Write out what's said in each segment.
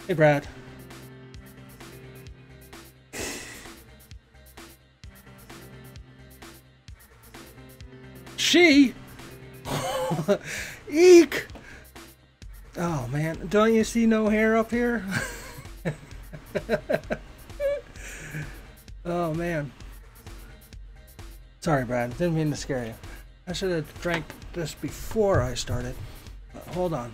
Hey, Brad. She? Eek! Oh, man. Don't you see no hair up here? Oh, man. Sorry, Brad. Didn't mean to scare you. I should have drank this before I started. Hold on.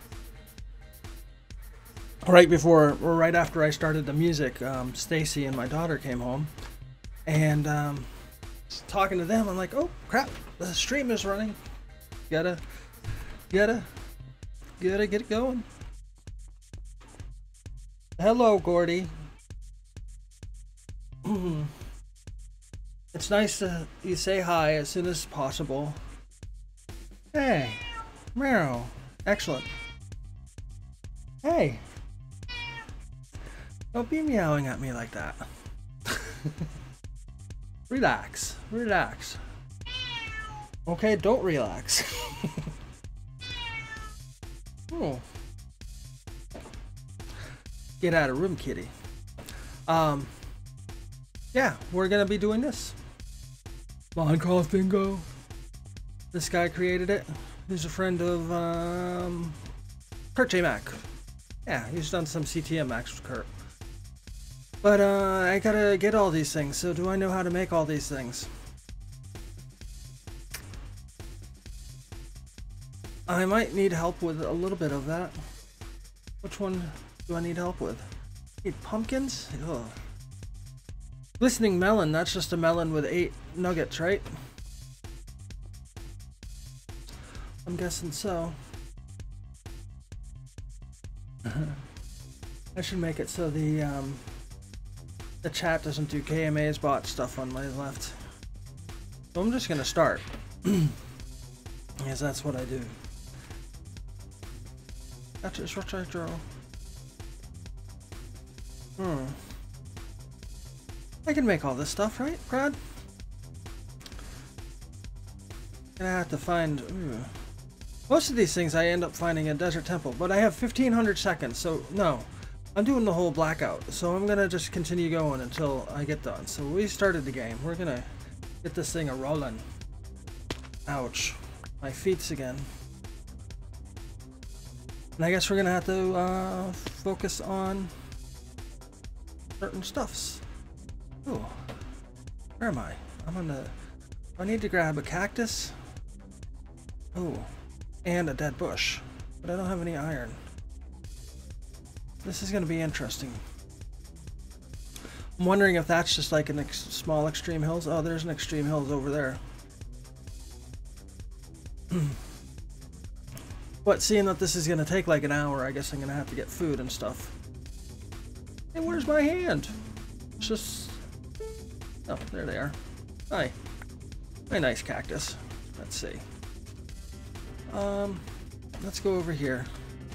Right after I started the music, Stacy and my daughter came home, and talking to them, I'm like, oh crap, the stream is running. Gotta get it going. Hello, Gordy. It's nice to you say hi as soon as possible. Hey, meow. Excellent. Hey. Don't be meowing at me like that. Relax. Relax. Okay, don't relax. Oh. Get out of room, kitty. Yeah, we're gonna be doing this. Minecraft bingo. This guy created it. He's a friend of Kurt J. Mac. Yeah, he's done some CTM Max with Kurt. But I gotta get all these things, so do I know how to make all these things? I might need help with a little bit of that. Which one do I need help with? Need pumpkins? Ugh. Glistening melon, that's just a melon with 8 nuggets, right? I'm guessing so. I should make it so the chat doesn't do KMAs bot stuff on my left. So I'm just gonna start. Yes, that's what I do. That's just what I draw. I can make all this stuff, right, Brad? Gonna have to find... Most of these things I end up finding in Desert Temple, but I have 1500 seconds, so no. I'm doing the whole Blackout, so I'm gonna just continue going until I get done. So we started the game. We're gonna get this thing a-rolling. Ouch. My feet's again. And I guess we're gonna have to focus on certain stuffs. Ooh. Where am I? I'm on the... I need to grab a cactus. Ooh. And a dead bush. But I don't have any iron. This is gonna be interesting. I'm wondering if that's just like an small extreme hills. Oh, there's an extreme hills over there. But seeing that this is gonna take like an hour, I guess I'm gonna have to get food and stuff. Hey, where's my hand? It's just... Oh, there they are. Hi. My nice cactus. Let's see. Let's go over here.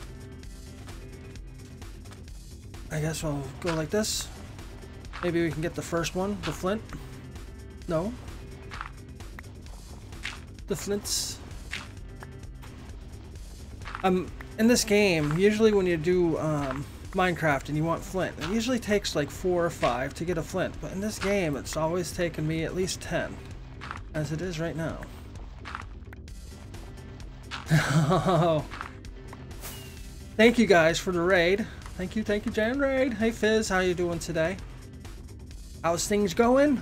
I guess I'll go like this. Maybe we can get the first one, the flint. No. The flints. In this game, usually when you do Minecraft and you want flint, it usually takes like 4 or 5 to get a flint. But in this game, it's always taken me at least 10, as it is right now. Thank you guys for the raid. Thank you, Jan Raid. Hey Fizz, how you doing today? How's things going?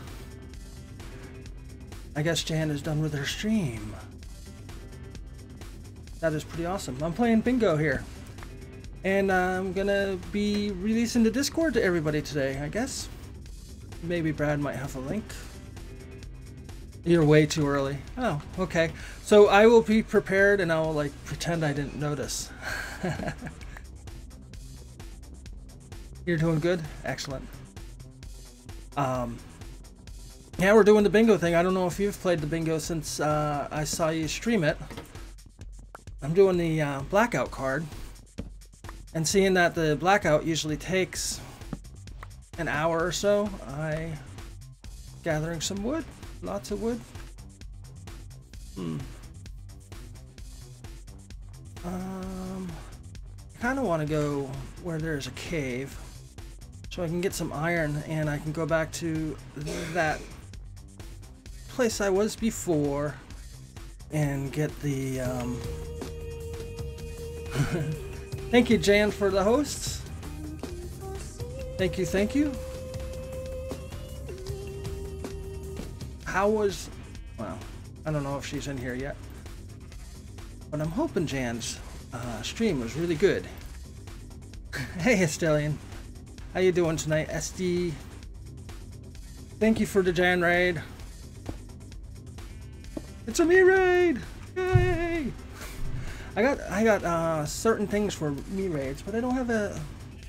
I guess Jan is done with her stream. That is pretty awesome. I'm playing bingo here. And I'm gonna be releasing the Discord to everybody today, I guess. Maybe Brad might have a link. You're way too early. Oh, okay. So I will be prepared and I'll like pretend I didn't notice. You're doing good? Excellent. Yeah, we're doing the bingo thing. I don't know if you've played the bingo since I saw you stream it. I'm doing the Blackout card. And seeing that the Blackout usually takes an hour or so, I gathering some wood. Lots of wood. kind of want to go where there's a cave so I can get some iron and I can go back to that place I was before and get the thank you, Jan, for the hosts. Thank you, thank you. How was, well, I don't know if she's in here yet, but I'm hoping Jan's stream was really good. Hey, Estelian, how you doing tonight? SD, thank you for the Jan raid. It's a me raid! Yay! I got certain things for me raids, but I don't have the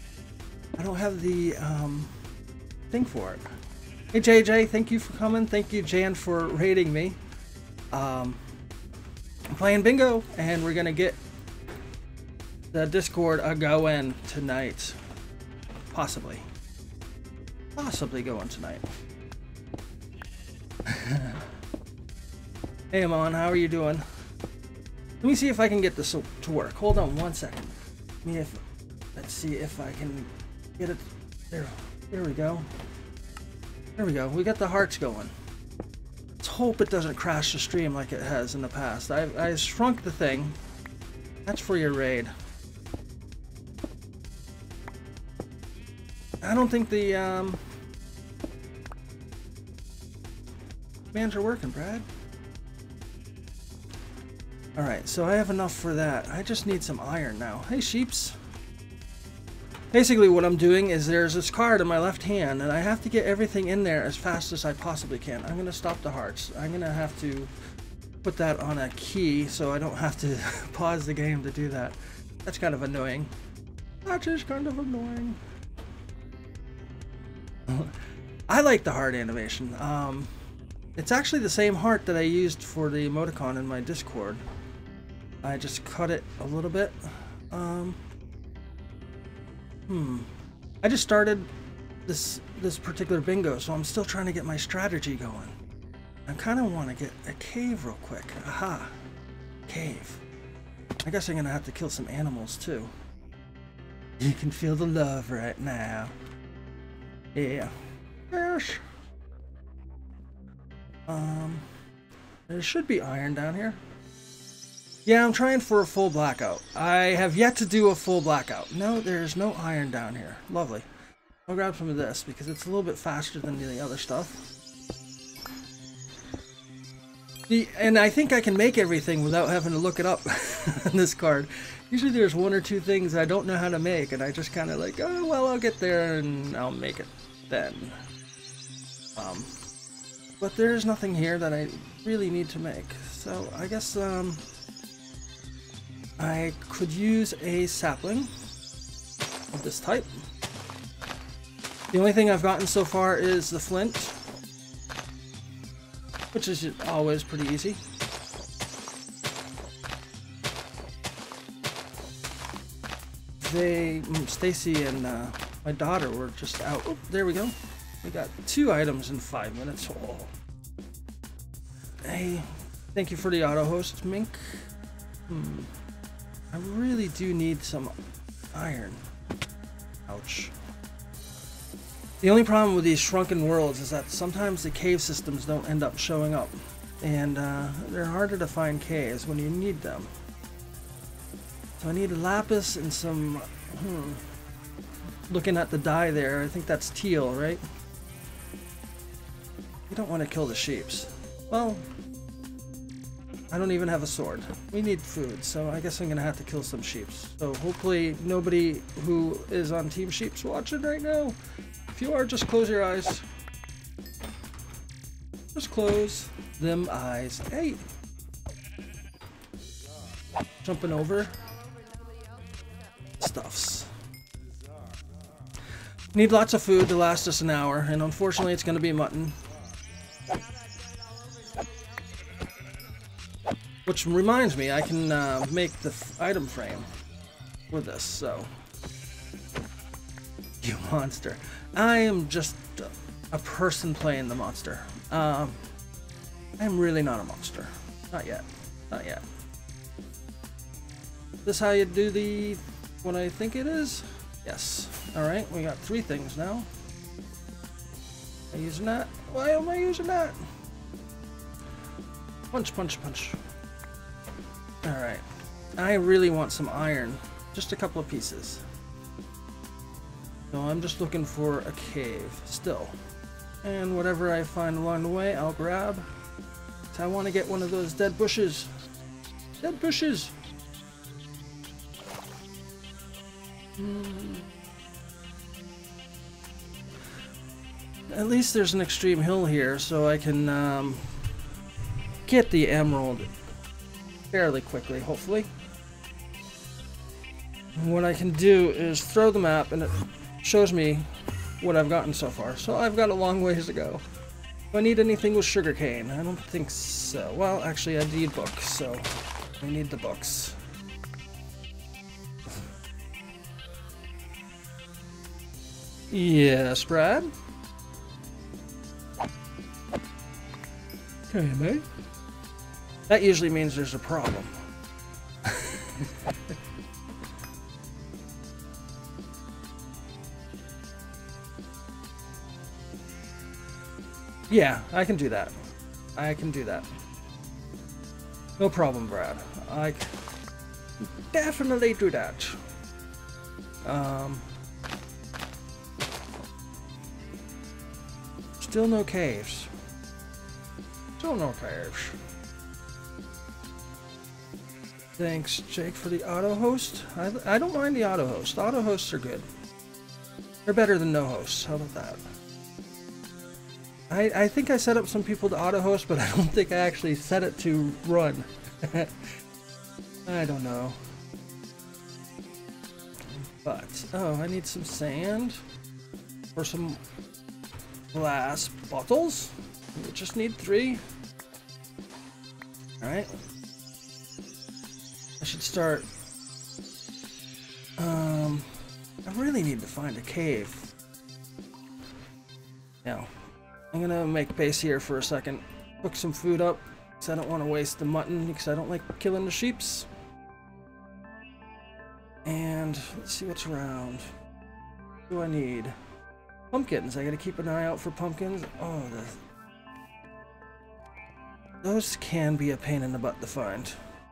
thing for it. Hey JJ, thank you for coming. Thank you, Jan, for raiding me. I'm playing bingo, and we're gonna get the Discord going tonight. Possibly going tonight. Hey Amon, how are you doing? Let me see if I can get this to work. Hold on one second. Let's see if I can get it. There we go. There we go. We got the hearts going. Let's hope it doesn't crash the stream like it has in the past. I shrunk the thing. That's for your raid. I don't think the commands are working, Brad. Alright, so I have enough for that. I just need some iron now. Hey, sheeps. Basically what I'm doing is there's this card in my left hand and I have to get everything in there as fast as I possibly can. I'm going to stop the hearts. I'm going to have to put that on a key so I don't have to pause the game to do that. That's kind of annoying. That is kind of annoying. I like the heart animation. It's actually the same heart that I used for the emoticon in my Discord. I just cut it a little bit. I just started this particular bingo, so I'm still trying to get my strategy going. I kind of want to get a cave real quick. Aha! Cave. I guess I'm gonna have to kill some animals too. You can feel the love right now. Yeah. Yes. There should be iron down here. Yeah, I'm trying for a full blackout. I have yet to do a full blackout. No, there's no iron down here. Lovely. I'll grab some of this because it's a little bit faster than the other stuff. And I think I can make everything without having to look it up on this card. Usually there's one or two things I don't know how to make and I just kind of like, oh, well, I'll get there and I'll make it then. But there's nothing here that I really need to make. So I guess I could use a sapling of this type. The only thing I've gotten so far is the flint, which is always pretty easy. Stacy and my daughter were just out. Oh, there we go. We got 2 items in 5 minutes. Oh. Hey, thank you for the auto host, Mink. I really do need some iron. Ouch. The only problem with these shrunken worlds is that sometimes the cave systems don't end up showing up. And they're harder to find caves when you need them. So I need a lapis and some... Looking at the dye there, I think that's teal, right? You don't want to kill the sheeps. Well, I don't even have a sword. We need food, so I guess I'm gonna have to kill some sheeps. So hopefully nobody who is on Team Sheep's watching right now. If you are, just close your eyes. Just close them eyes. Hey! Jumping over. Stuffs. Need lots of food to last us an hour, and unfortunately it's gonna be mutton. Which reminds me, I can make the item frame with this, so... You monster. I am just a person playing the monster. I'm really not a monster. Not yet. Not yet. Is this how you do the what I think it is? Yes. Alright, we got 3 things now. Am I using that? Why am I using that? Punch, punch, punch. Alright. I really want some iron. Just a couple of pieces. So I'm just looking for a cave still. And whatever I find along the way, I'll grab. So I want to get one of those dead bushes. Dead bushes! At least there's an extreme hill here, so I can get the emerald fairly quickly, hopefully. And what I can do is throw the map, and it shows me what I've gotten so far. So I've got a long ways to go. Do I need anything with sugarcane? I don't think so. Well, actually, I need books, so I need the books. Yes, Brad? KMA? That usually means there's a problem. Yeah, I can do that. I can do that. No problem, Brad. I can definitely do that. Still no caves. Still no caves. Thanks, Jake, for the auto host. I don't mind the auto host. Auto hosts are good. They're better than no hosts. How about that? I think I set up some people to auto host, but I don't think I actually set it to run. I don't know. But, oh, I need some sand or some glass bottles. We just need 3. Alright. I should start. I really need to find a cave. Now, I'm gonna make base here for a second. Cook some food up, because I don't want to waste the mutton, because I don't like killing the sheeps. And let's see what's around. What do I need? Pumpkins. I gotta keep an eye out for pumpkins. Oh, those can be a pain in the butt to find.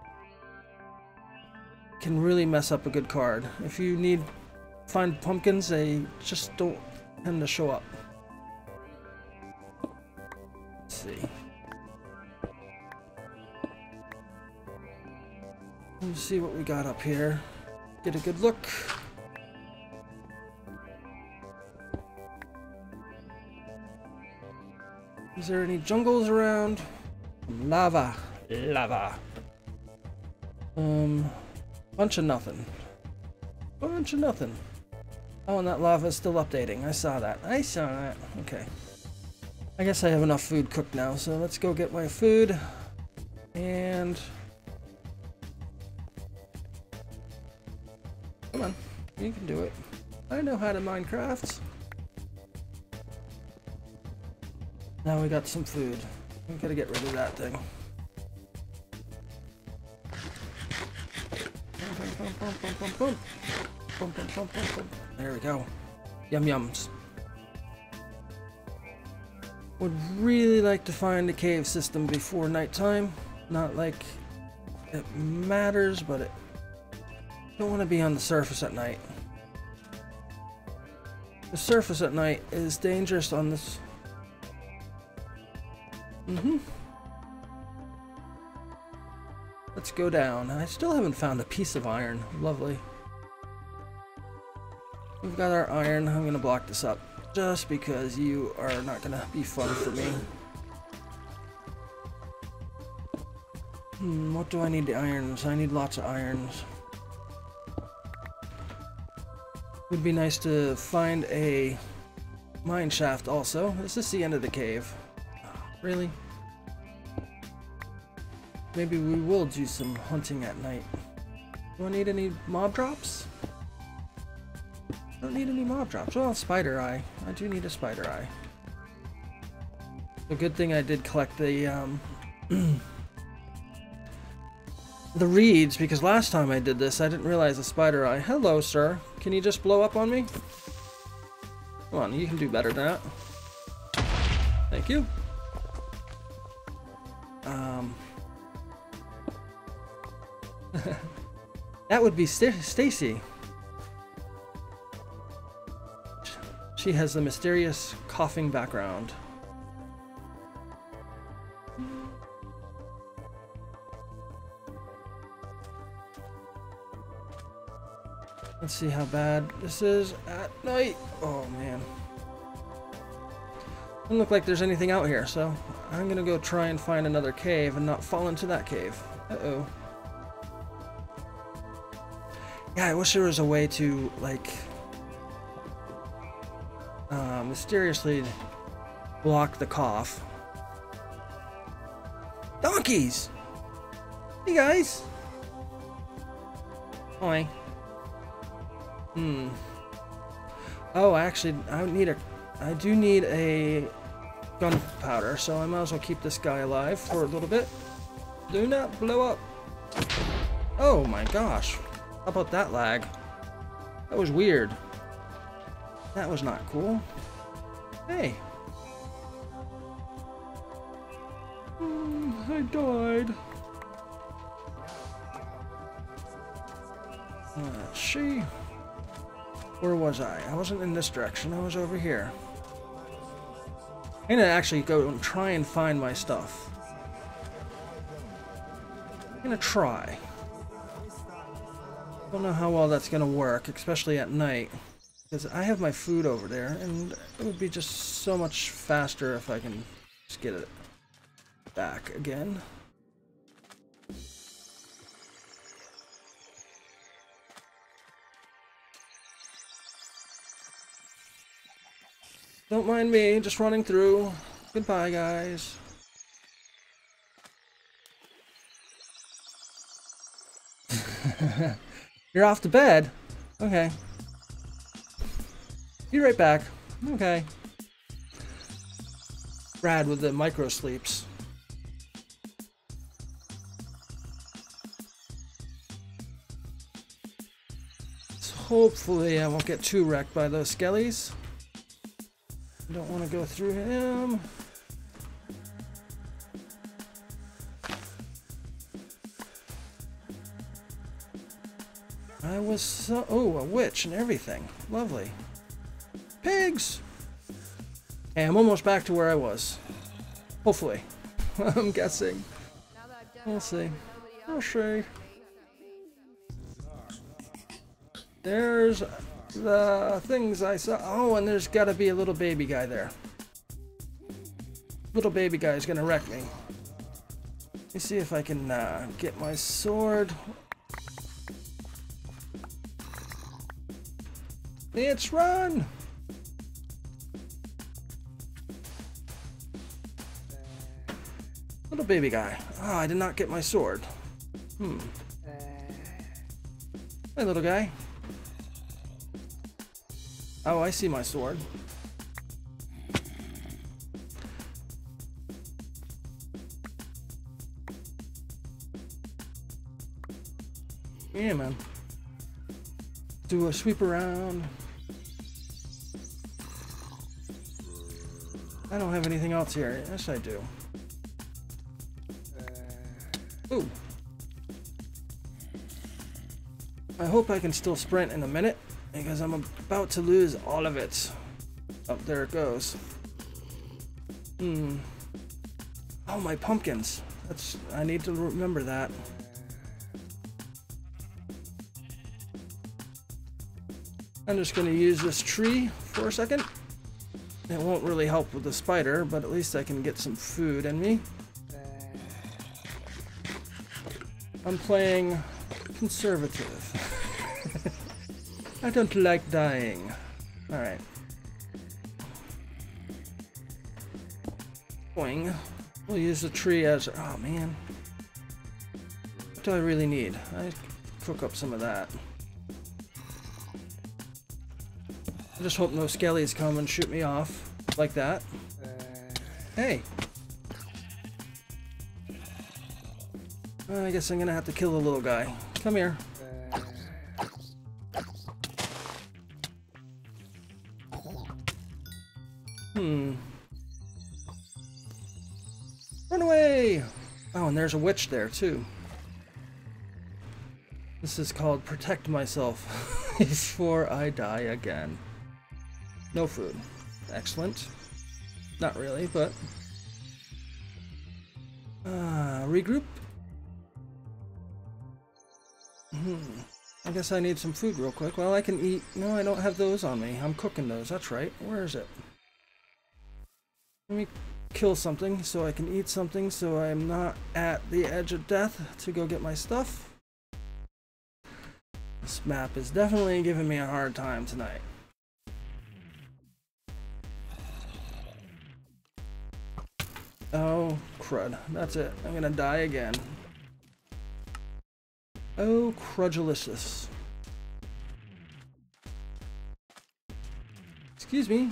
Can really mess up a good card. If you find pumpkins, they just don't tend to show up. Let's see. Let's see what we got up here. Get a good look. Is there any jungles around? Lava. Lava. Bunch of nothing. Bunch of nothing. Oh, and that lava is still updating. I saw that. I saw that. Okay. I guess I have enough food cooked now, so let's go get my food. And... come on. You can do it. I know how to Minecraft. Now we got some food. We gotta get rid of that thing. There we go. Yum yums. Would really like to find a cave system before nighttime. Not like it matters, but it don't want to be on the surface at night. The surface at night is dangerous on this. Let's go down. I still haven't found a piece of iron. Lovely. We've got our iron. I'm gonna block this up just because you are not gonna be fun for me. What do I need the irons? I need lots of irons. Would be nice to find a mine shaft also. Is this the end of the cave? Really? Maybe we will do some hunting at night. Do I need any mob drops? I don't need any mob drops. Well, spider eye. I do need a spider eye. A good thing I did collect the the reeds, because last time I did this, I didn't realize the spider eye. Hello, sir. Can you just blow up on me? Come on, you can do better than that. Thank you. That would be Stacy. She has the mysterious coughing background. Let's see how bad this is at night. Oh man. Doesn't look like there's anything out here, so I'm gonna go try and find another cave and not fall into that cave. Uh-oh. Yeah, I wish there was a way to, like, mysteriously block the cough. Donkeys! Hey guys! Hi. Oh, actually, I do need a gunpowder, so I might as well keep this guy alive for a little bit. Do not blow up. Oh my gosh. How about that lag? That was weird. That was not cool. Hey. I died. Let's see. Where was I? I wasn't in this direction. I was over here. I'm gonna actually go and try and find my stuff. I'm gonna try. Don't know how well that's gonna work, especially at night, because I have my food over there, and it would be just so much faster if I can just get it back again. Don't mind me, just running through. Goodbye, guys. You're off to bed? Okay. Be right back. Okay. Brad with the micro sleeps. So hopefully I won't get too wrecked by those skellies. Don't want to go through him. I was so... Oh, a witch and everything. Lovely. Pigs! Hey, I'm almost back to where I was. Hopefully. I'm guessing. We'll see. We'll see. There's the things I saw. Oh, and there's gotta be a little baby guy there. Little baby guy is gonna wreck me. Let me see if I can get my sword. Let's run! Little baby guy. Oh, I did not get my sword. Hey, little guy. Oh, I see my sword. Yeah, man. Do a sweep around. I don't have anything else here. Yes, I do. Ooh. I hope I can still sprint in a minute, because I'm about to lose all of it. Oh, there it goes. Oh, my pumpkins. I need to remember that. I'm just going to use this tree for a second. It won't really help with the spider, but at least I can get some food in me. I'm playing conservative. I don't like dying. Alright. Boing. We'll use the tree as... Oh, man. What do I really need? I cook up some of that. I just hope no skellies come and shoot me off like that. Hey! I guess I'm gonna have to kill the little guy. Come here. Run away! Oh, and there's a witch there, too. This is called Protect Myself Before I Die Again. No food. Excellent. Not really, but... regroup? I guess I need some food real quick. Well, I can eat... No, I don't have those on me. I'm cooking those. That's right. Where is it? Let me kill something so I can eat something so I'm not at the edge of death to go get my stuff. This map is definitely giving me a hard time tonight. Oh, crud. That's it. I'm gonna die again. Oh, crudulicious. Excuse me.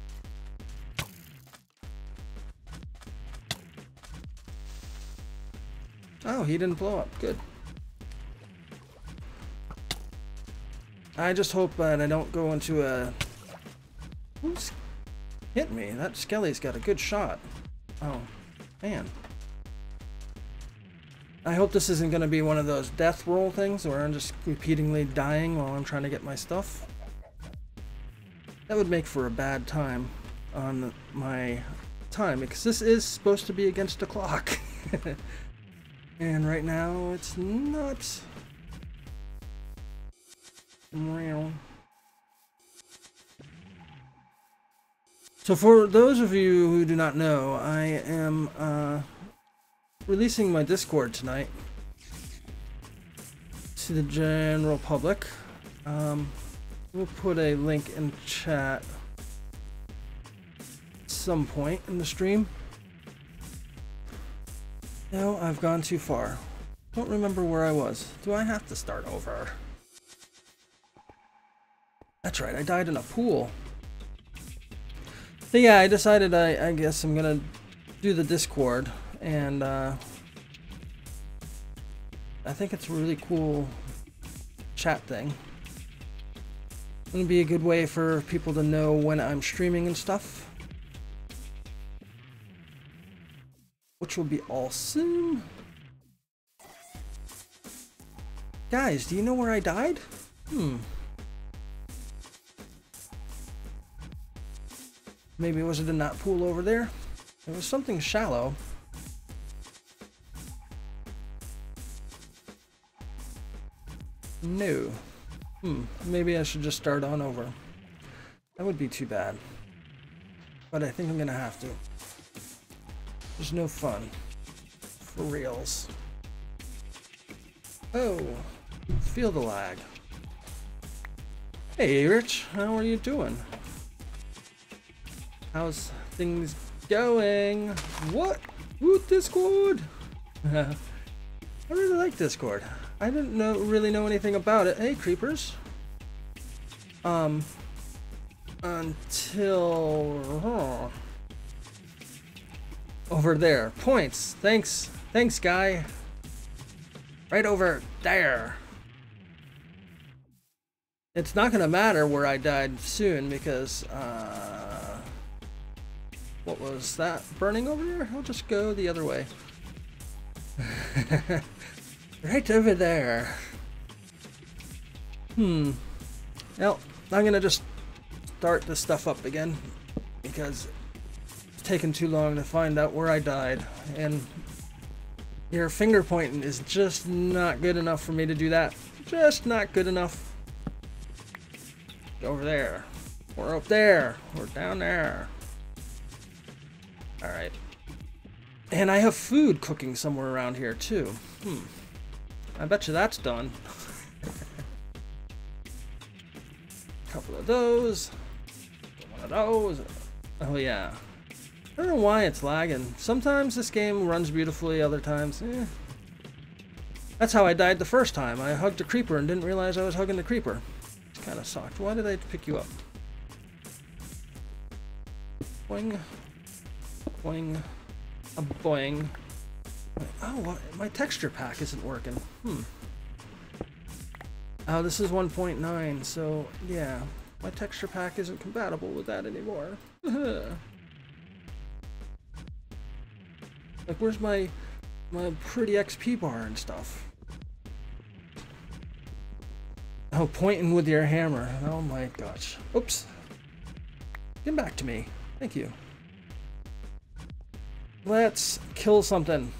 Oh, he didn't blow up. Good. I just hope that I don't go into a... Who's hit me? That Skelly's got a good shot. Oh, man. I hope this isn't going to be one of those death roll things where I'm just repeatedly dying while I'm trying to get my stuff. That would make for a bad time on my time, because this is supposed to be against the clock. And right now, it's not real. So for those of you who do not know, I am releasing my Discord tonight to the general public. We'll put a link in chat at some point in the stream. No, I've gone too far. Don't remember where I was. Do I have to start over? That's right, I died in a pool. So yeah, I decided I guess I'm gonna do the Discord, and I think it's a really cool chat thing. It's gonna be a good way for people to know when I'm streaming and stuff. Which will be all soon. Guys, do you know where I died? Maybe was it in that pool over there? It was something shallow. No. Maybe I should just start on over. That would be too bad. But I think I'm gonna have to. There's no fun. For reals. Oh, feel the lag. Hey Rich, how are you doing? How's things going? What? Woot Discord? I really like Discord. I didn't really know anything about it. Hey creepers. Until over there. Points. Thanks, guy. Right over there. It's not gonna matter where I died soon because what was that burning over there? I'll just go the other way. Right over there. Well, I'm gonna just start this stuff up again because it's taken too long to find out where I died, and your finger pointing is just not good enough for me to do that. Just not good enough. Over there. We're up there. We're down there. Alright. And I have food cooking somewhere around here too. I bet you that's done. Couple of those. One of those. Oh yeah. I don't know why it's lagging. Sometimes this game runs beautifully, other times, That's how I died the first time. I hugged a creeper and didn't realize I was hugging the creeper. It kind of sucked. Why did I pick you up? Boing. Boing. A boing. Oh, what? My texture pack isn't working. Oh, this is 1.9, so yeah, my texture pack isn't compatible with that anymore. Like, where's my pretty XP bar and stuff? Oh, pointing with your hammer. Oh my gosh. Oops. Get back to me. Thank you. Let's kill something.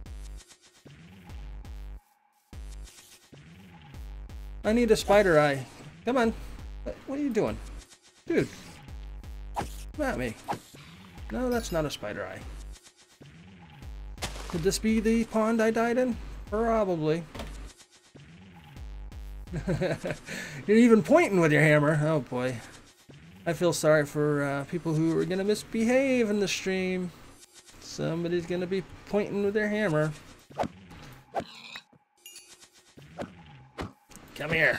I need a spider eye. Come on. What are you doing? Dude. Come at me. No, that's not a spider eye. Could this be the pond I died in? Probably. You're even pointing with your hammer. Oh boy. I feel sorry for people who are gonna misbehave in the stream. Somebody's gonna be pointing with their hammer. Come here.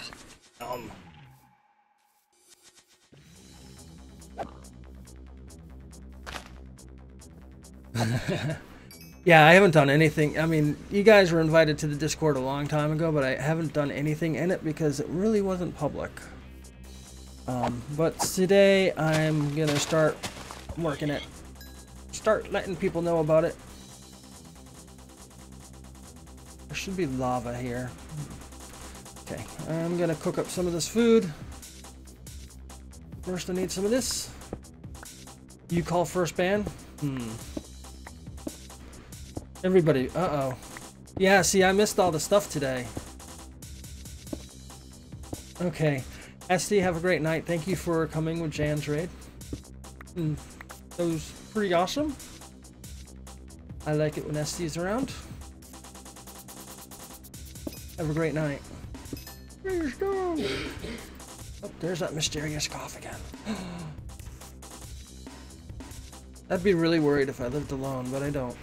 Yeah, I haven't done anything. I mean, you guys were invited to the Discord a long time ago, but I haven't done anything in it because it really wasn't public. But today I'm gonna start working it. Start letting people know about it. There should be lava here. Okay, I'm gonna cook up some of this food. First I need some of this. You call first ban? Everybody, uh-oh. Yeah, see, I missed all the stuff today. Okay. SD, have a great night. Thank you for coming with Jan's raid. That was pretty awesome. I like it when SD's around. Have a great night. Please go. Oh, there's that mysterious cough again. I'd be really worried if I lived alone, but I don't.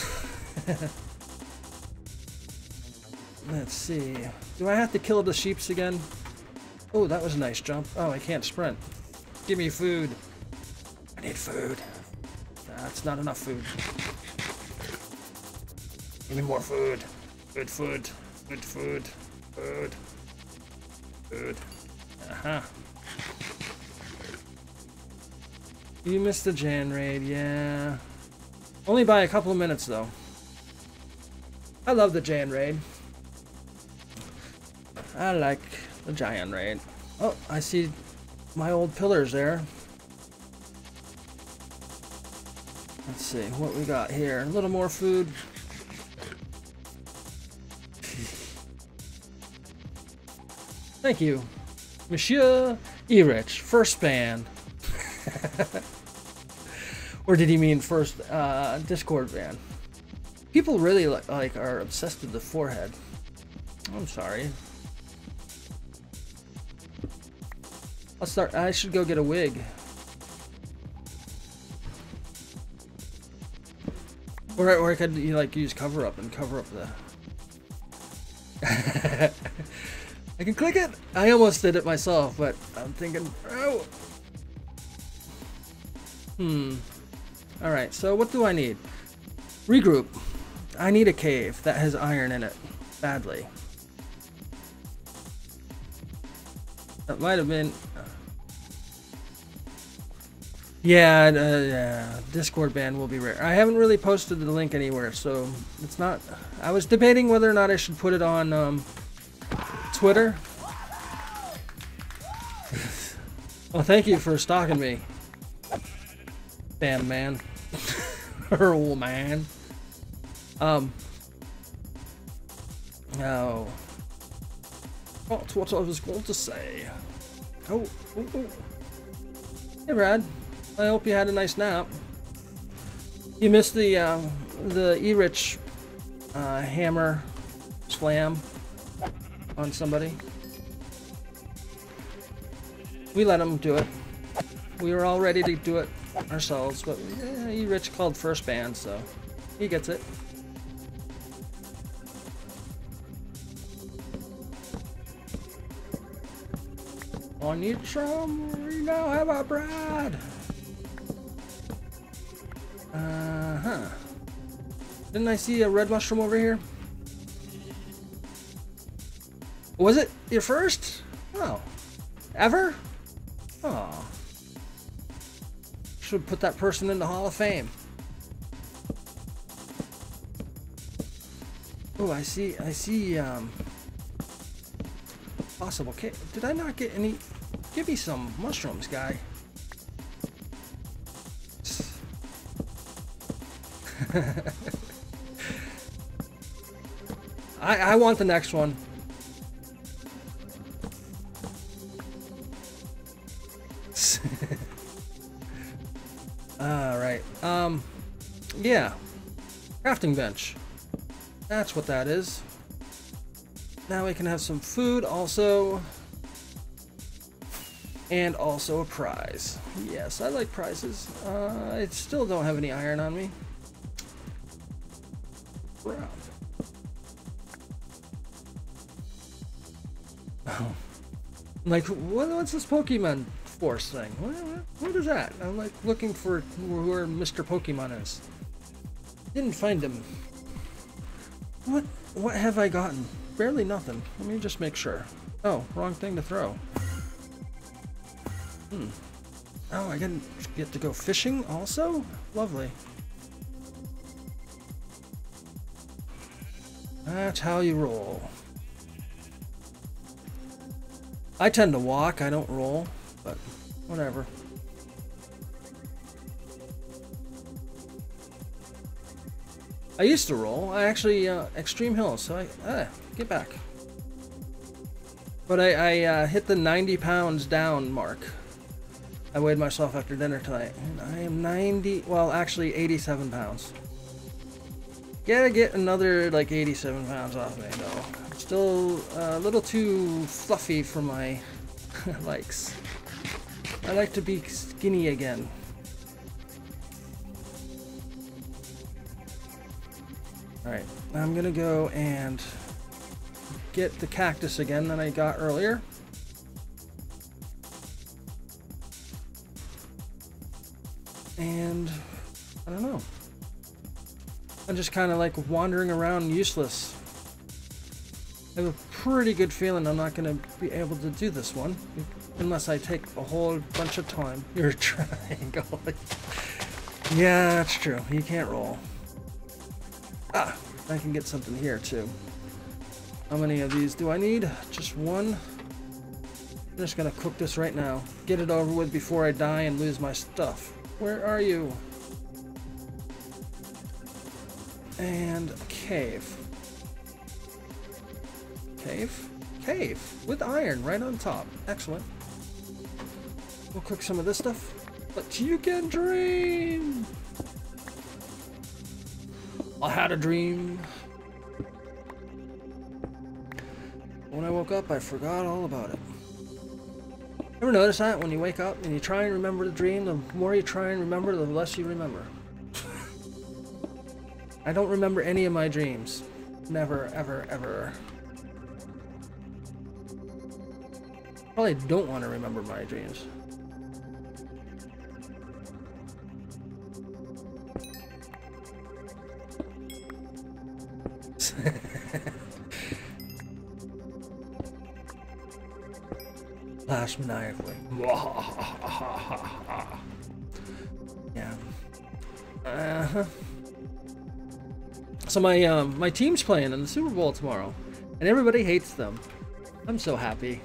Let's see. Do I have to kill the sheeps again? Oh, that was a nice jump. Oh, I can't sprint. Give me food. I need food. That's not enough food. Give me more food. Good food. Good food. Food. Food. Uh-huh. You missed the Jan raid, yeah. Only by a couple of minutes, though. I love the Jan raid. I like the Jan raid. Oh, I see my old pillars there. Let's see what we got here. A little more food. Thank you, Monsieur Erich, first ban. Or did he mean first Discord ban? People really are obsessed with the forehead. I'm sorry. I'll start. I should go get a wig. Or I could use cover up and cover up the. I can click it. I almost did it myself, but I'm thinking, oh. All right. So what do I need? Regroup. I need a cave that has iron in it badly. That might have been. Yeah, Discord ban will be rare. I haven't really posted the link anywhere, so it's not. I was debating whether or not I should put it on Twitter. Well, thank you for stalking me, damn man, or man. Oh, that's what I was going to say. Oh. Hey, Brad. I hope you had a nice nap. You missed the Erich hammer slam on somebody. We let him do it. We were all ready to do it ourselves, but Erich called first ban, so he gets it. I need some. You know, how about Brad? Didn't I see a red mushroom over here? Was it your first? Oh. Ever? Oh. Should put that person in the Hall of Fame. Oh, I see, possible cake. Did I not get any? Give me some mushrooms, guy. I want the next one. Alright. Yeah. Crafting bench. That's what that is. Now we can have some food also. And also a prize. Yes, I like prizes. I still don't have any iron on me. Crap. Oh. Like, what's this Pokemon Force thing? What is that? I'm like looking for where Mr. Pokemon is. Didn't find him. What have I gotten? Barely nothing. Let me just make sure. Oh, wrong thing to throw. Oh, I get to go fishing also? Lovely. That's how you roll. I tend to walk, I don't roll, but whatever. I used to roll. I actually, Extreme Hills, so get back. But I hit the 90 pounds down mark. I weighed myself after dinner tonight, and I am 90, well, actually 87 pounds. Gotta get another, like, 87 pounds off me, though. I'm still a little too fluffy for my likes. I like to be skinny again. Alright, I'm gonna go and get the cactus again that I got earlier. And I don't know. I'm just kind of like wandering around useless. I have a pretty good feeling I'm not going to be able to do this one unless I take a whole bunch of time. You're a triangle. Yeah, that's true. You can't roll. Ah, I can get something here too. How many of these do I need? Just one. I'm just going to cook this right now. Get it over with before I die and lose my stuff. Where are you? And a cave. Cave? Cave! With iron right on top. Excellent. We'll cook some of this stuff. But you can dream! I had a dream. When I woke up, I forgot all about it. Ever notice that when you wake up and you try and remember the dream, the more you try and remember, the less you remember? I don't remember any of my dreams. Never, ever, ever. Probably don't want to remember my dreams. Laugh maniacally. Yeah. So my team's playing in the Super Bowl tomorrow, and everybody hates them. I'm so happy.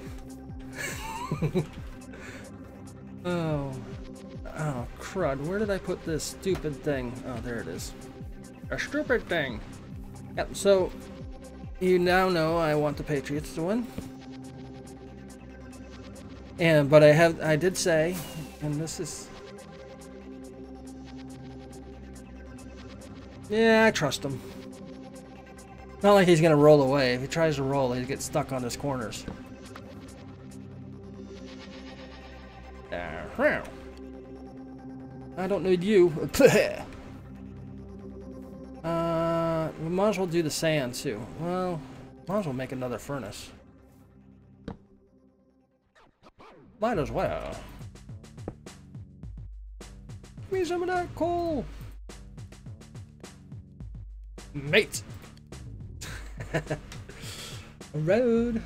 Oh crud! Where did I put this stupid thing? Oh, there it is. A stupid thing. Yep. So you now know I want the Patriots to win. But I did say, and this is, yeah, I trust him. Not like he's gonna roll away. If he tries to roll, he'd get stuck on his corners. I don't need you. We might as well do the sand too. Well, might as well make another furnace. Might as well. Give me some of that coal. Mate. Road.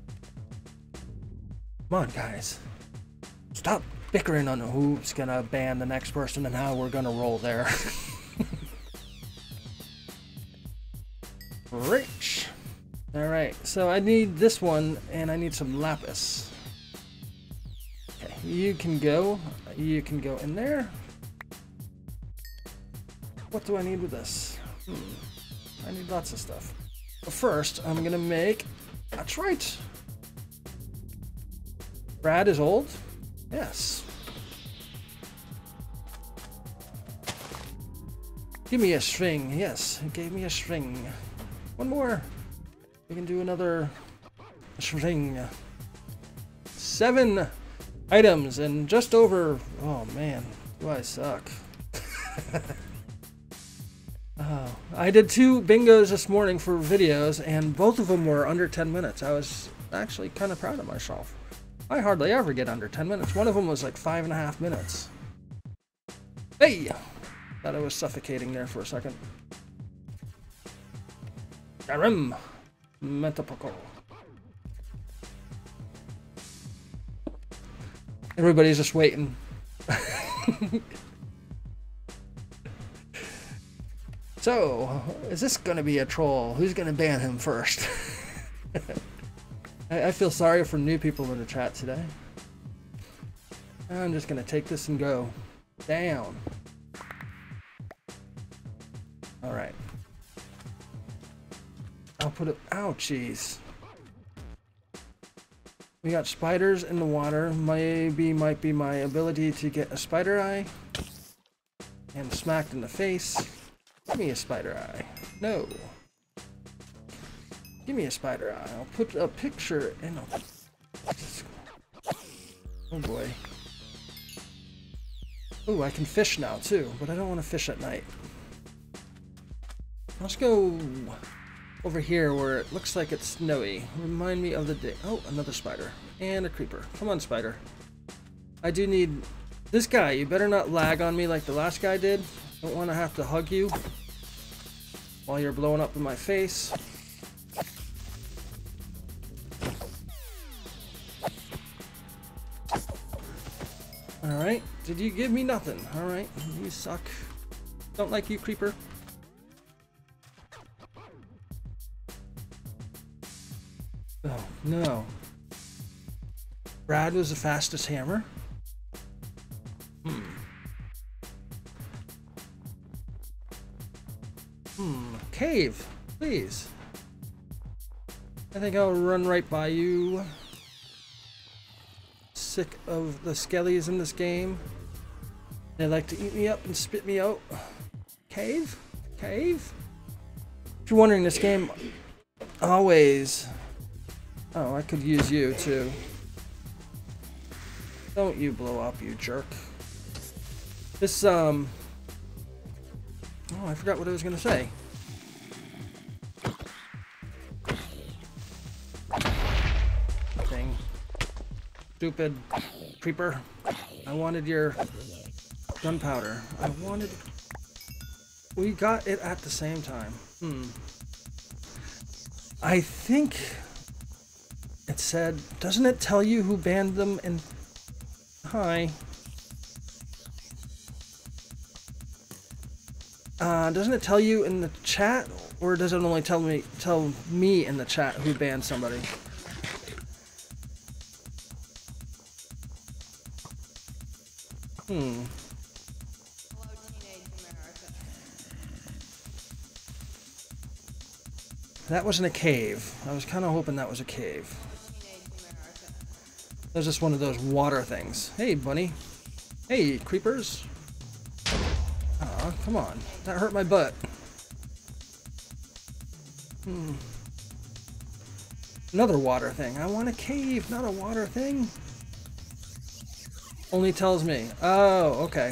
Come on, guys. Stop bickering on who's gonna ban the next person and how we're gonna roll there. Rich. Alright, so I need this one and I need some lapis. Okay, you can go in there. What do I need with this? I need lots of stuff. But first, I'm gonna make... That's right! Brad is old? Yes. Give me a string. Yes, it gave me a string. One more. We can do another string. 7 items and just over... Oh man, do I suck. Oh, I did 2 bingos this morning for videos and both of them were under 10 minutes. I was actually kind of proud of myself. I hardly ever get under 10 minutes. One of them was like 5.5 minutes. Hey! Thought I was suffocating there for a second. Garim! Metapoco. Everybody's just waiting. So, is this gonna be a troll? Who's gonna ban him first? I feel sorry for new people in the chat today. I'm just gonna take this and go down. Alright. I'll put it... Ow, jeez. We got spiders in the water. Maybe might be my ability to get a spider eye. And smacked in the face. Give me a spider eye. No. Give me a spider eye. I'll put a picture in a... Oh boy. Oh, I can fish now too, but I don't want to fish at night. Let's go over here where it looks like it's snowy. Remind me of the day. Oh, another spider. And a creeper. Come on, spider. I do need... This guy, you better not lag on me like the last guy did. Don't want to have to hug you while you're blowing up in my face. Alright, did you give me nothing? Alright, you suck. Don't like you, creeper. Oh, no. Brad was the fastest hammer? Cave, please. I think I'll run right by you. Sick of the skellies in this game. They like to eat me up and spit me out. Cave? Cave? If you're wondering, this game always... Oh, I could use you too. Don't you blow up, you jerk. This, Oh, I forgot what I was gonna say. Thing. Stupid creeper. I wanted your gunpowder. I wanted... We got it at the same time. I think it said... Doesn't it tell you who banned them in... Hi. Doesn't it tell you in the chat, or does it only tell me in the chat who banned somebody? That wasn't a cave. I was kind of hoping that was a cave. That was just one of those water things. Hey, bunny. Hey, creepers. Aw, come on. That hurt my butt. Another water thing. I want a cave, not a water thing. Only tells me. Oh, okay.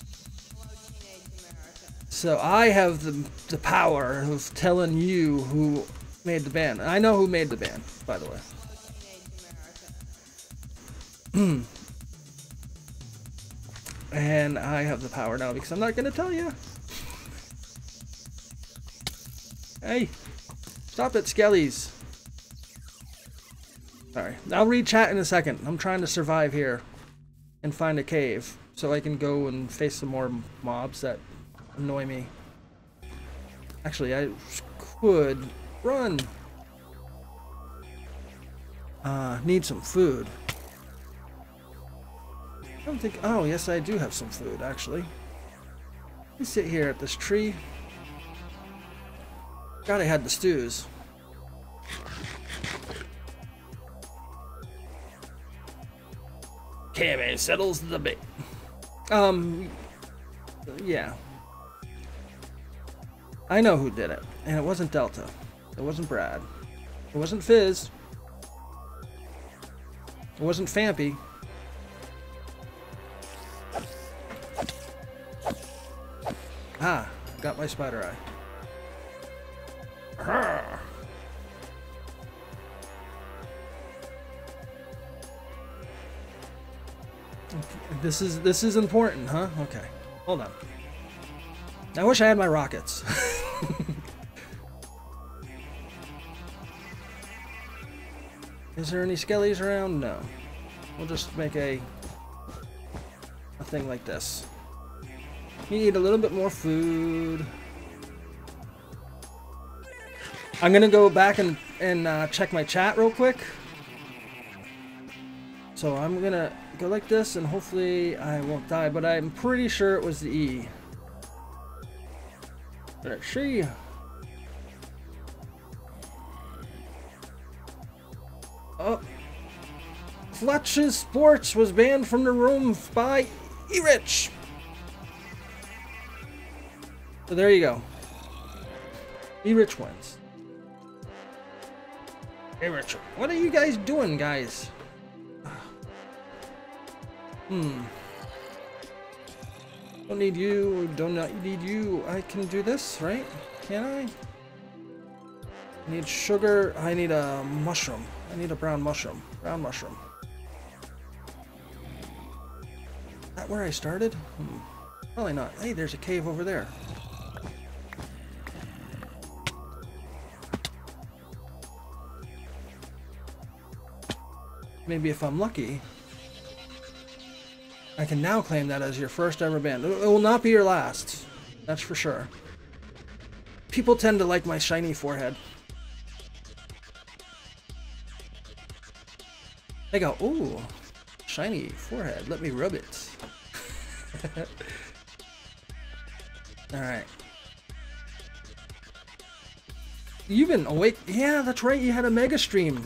So I have the power of telling you who made the ban. I know who made the ban, by the way. And I have the power now because I'm not going to tell you. Hey, stop it, skellies. Sorry, I'll read chat in a second. I'm trying to survive here and find a cave so I can go and face some more mobs that annoy me. Actually, I could run. Need some food. I don't think... Oh, yes, I do have some food, actually. Let me sit here at this tree. God, I had the stews. KMA settles the debate. Yeah. I know who did it, and it wasn't Delta. It wasn't Brad. It wasn't Fizz. It wasn't Fampy. Ah, got my spider eye. Arrgh. This is important, huh? Okay. Hold on. I wish I had my rockets. Is there any skellies around? No. We'll just make a thing like this. Need a little bit more food. I'm gonna go back and check my chat real quick. So I'm gonna go like this and hopefully I won't die, but I'm pretty sure it was the E. Let's see. Oh. Fletch's Sports was banned from the room by E-Rich. So there you go. E-Rich wins. E-Rich, what are you guys doing, guys? Don't need you, do not need you. I can do this, right? Can I? I need sugar. I need a mushroom. I need a brown mushroom. Brown mushroom. Is that where I started? Probably not. Hey, there's a cave over there. Maybe if I'm lucky, I can now claim that as your first ever ban. It will not be your last. That's for sure. People tend to like my shiny forehead. They go, ooh, shiny forehead. Let me rub it. Alright. You've been awake? Yeah, that's right. You had a mega stream.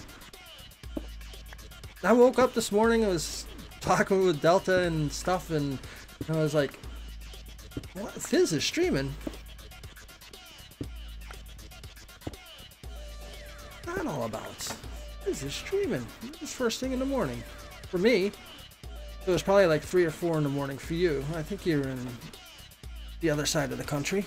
I woke up this morning. I was talking with Delta and stuff, and I was like, what? Fizz is streaming? What's that all about? Fizz is streaming. It's first thing in the morning. For me, it was probably like 3 or 4 in the morning for you. I think you're in the other side of the country.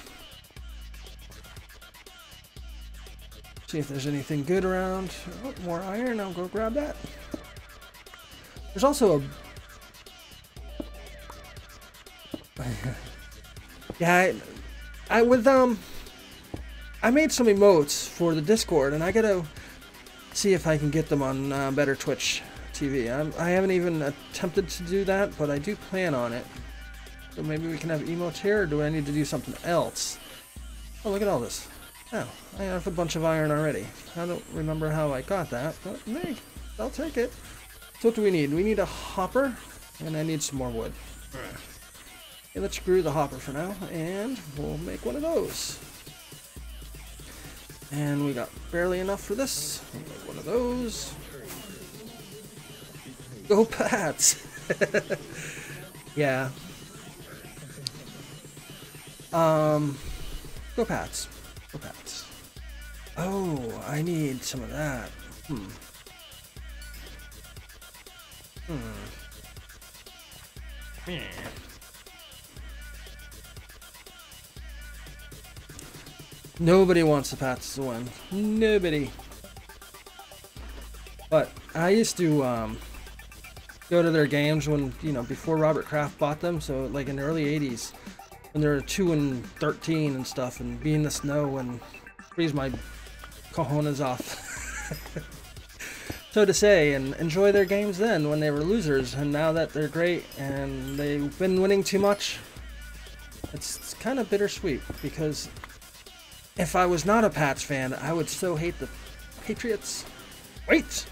See if there's anything good around. Oh, more iron. I'll go grab that. There's also a... Yeah, I made some emotes for the Discord, and I gotta see if I can get them on better Twitch TV. I haven't even attempted to do that, but I do plan on it. So maybe we can have emotes here, or do I need to do something else? Oh, look at all this. Oh, I have a bunch of iron already. I don't remember how I got that, but hey, I'll take it. So what do we need? We need a hopper, and I need some more wood. Okay, let's screw the hopper for now, and we'll make one of those. And we got barely enough for this. We'll make one of those. Go Pats! Yeah. Go Pats. Go Pats. Oh, I need some of that. Yeah. Nobody wants the Pats to win. Nobody. But I used to go to their games when, you know, before Robert Kraft bought them, so like in the early 80s, when they were 2 and 13 and stuff, and be in the snow and freeze my cojones off. So to say, and enjoy their games then when they were losers, and now that they're great and they've been winning too much, it's kind of bittersweet, because if I was not a Pats fan, I would so hate the Patriots. Wait!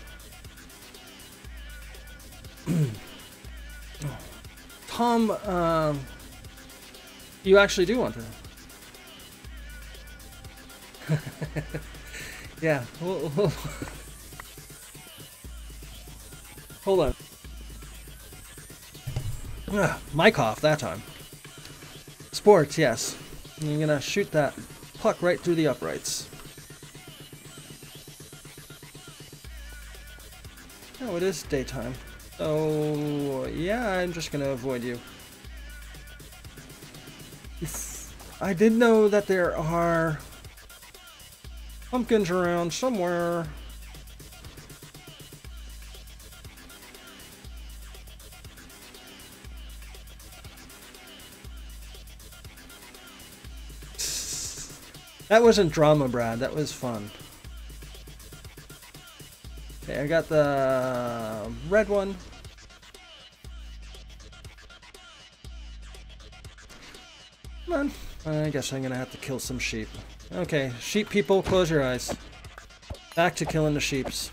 Tom, you actually do want to. Yeah, hold on. Mic off that time. Sports, yes. You're gonna shoot that puck right through the uprights. Oh, it is daytime. So, yeah, I'm just gonna avoid you. I did know that there are pumpkins around somewhere. That wasn't drama, Brad. That was fun. Okay, I got the red one. Come on. I guess I'm gonna have to kill some sheep. Okay, sheep people, close your eyes. Back to killing the sheeps.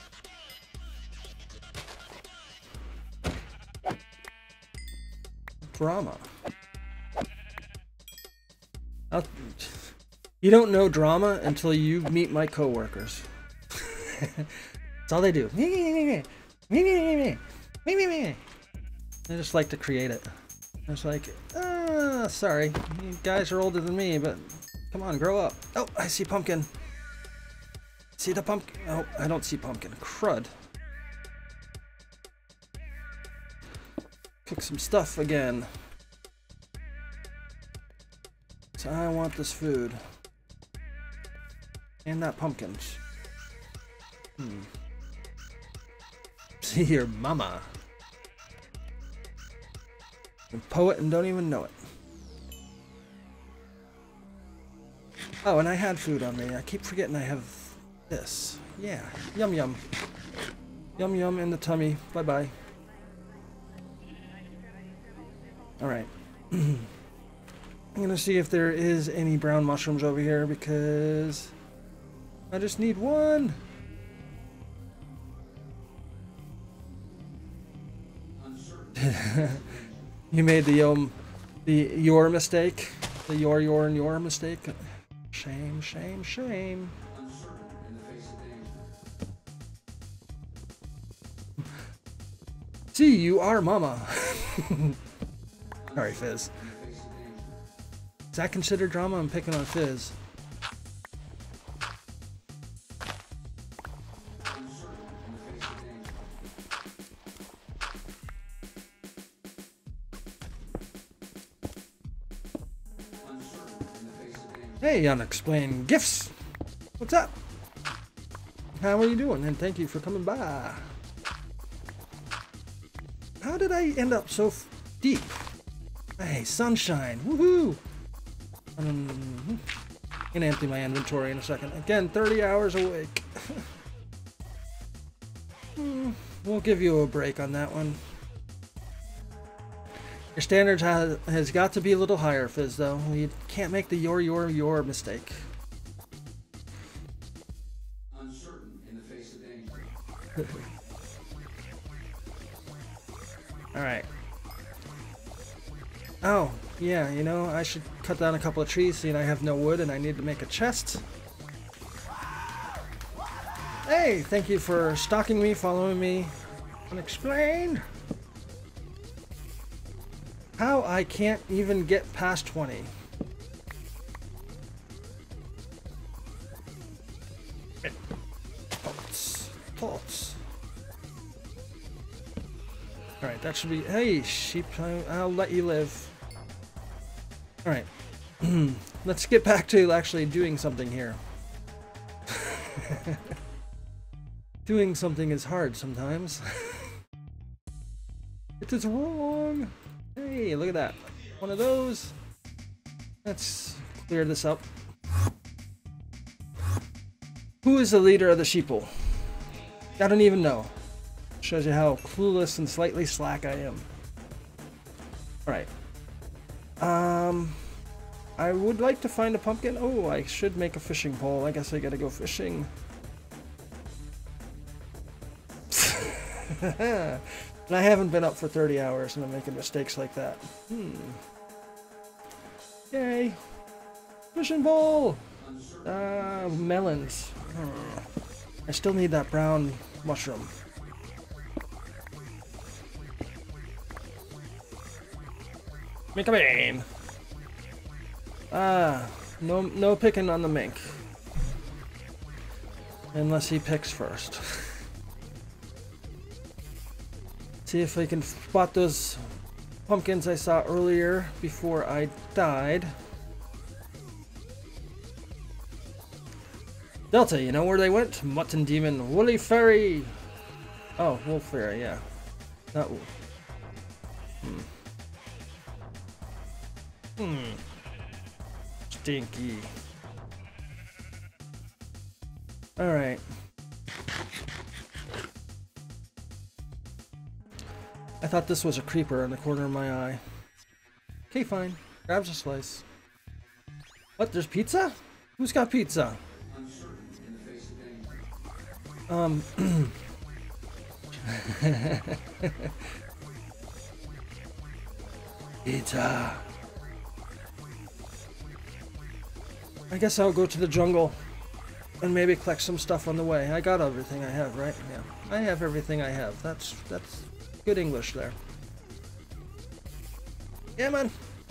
Drama. You don't know drama until you meet my coworkers. That's all they do. I just like to create it. I was like, sorry, you guys are older than me, but come on, grow up. Oh, I see pumpkin. See the pumpkin? Oh, I don't see pumpkin. Crud. Cook some stuff again. So I want this food. And that pumpkin. See your mama. A poet and don't even know it. Oh, and I had food on me. I keep forgetting I have this. Yeah. Yum yum. Yum yum in the tummy. Bye bye. Alright. I'm gonna see if there is any brown mushrooms over here, because I just need one. You made the your mistake, the your mistake. Shame, shame, shame. See, you are mama. Sorry, Fizz. Is that considered drama? I'm picking on Fizz. Hey, unexplained gifts. What's up? How are you doing? And thank you for coming by. How did I end up so deep? Hey, sunshine. Woohoo! I'm gonna empty my inventory in a second. Again, 30 hours awake. We'll give you a break on that one. Your standards has got to be a little higher, Fizz, though. You can't make the your mistake. Uncertain in the face of danger. Alright. Oh, yeah, you know, I should cut down a couple of trees, seeing I have no wood and I need to make a chest. Hey, thank you for stalking me, following me. Unexplained. How I can't even get past 20. Thoughts. Alright, that should be... Hey, sheep, I'll let you live. Alright. Let's get back to actually doing something here. Doing something is hard sometimes. It is wrong. Hey, look at that. One of those. Let's clear this up. Who is the leader of the sheeple? I don't even know. Shows you how clueless and slightly slack I am. Alright. I would like to find a pumpkin. Oh, I should make a fishing pole. I guess I gotta go fishing. And I haven't been up for 30 hours and I'm making mistakes like that. Yay! Fishing pole! Melons. I still need that brown mushroom. Make a bean! No picking on the mink. Unless he picks first. See if I can spot those pumpkins I saw earlier before I died. Delta, you know where they went? Mutton Demon, Woolly Fairy! Oh, Wolf Fairy, yeah. Not Wolf. Stinky. Alright. I thought this was a creeper in the corner of my eye. Okay, fine. Grabs a slice. What? There's pizza? Who's got pizza? Pizza. I guess I'll go to the jungle and maybe collect some stuff on the way. I got everything I have, right? Yeah. I have everything I have. That's good English there. Yeah, man.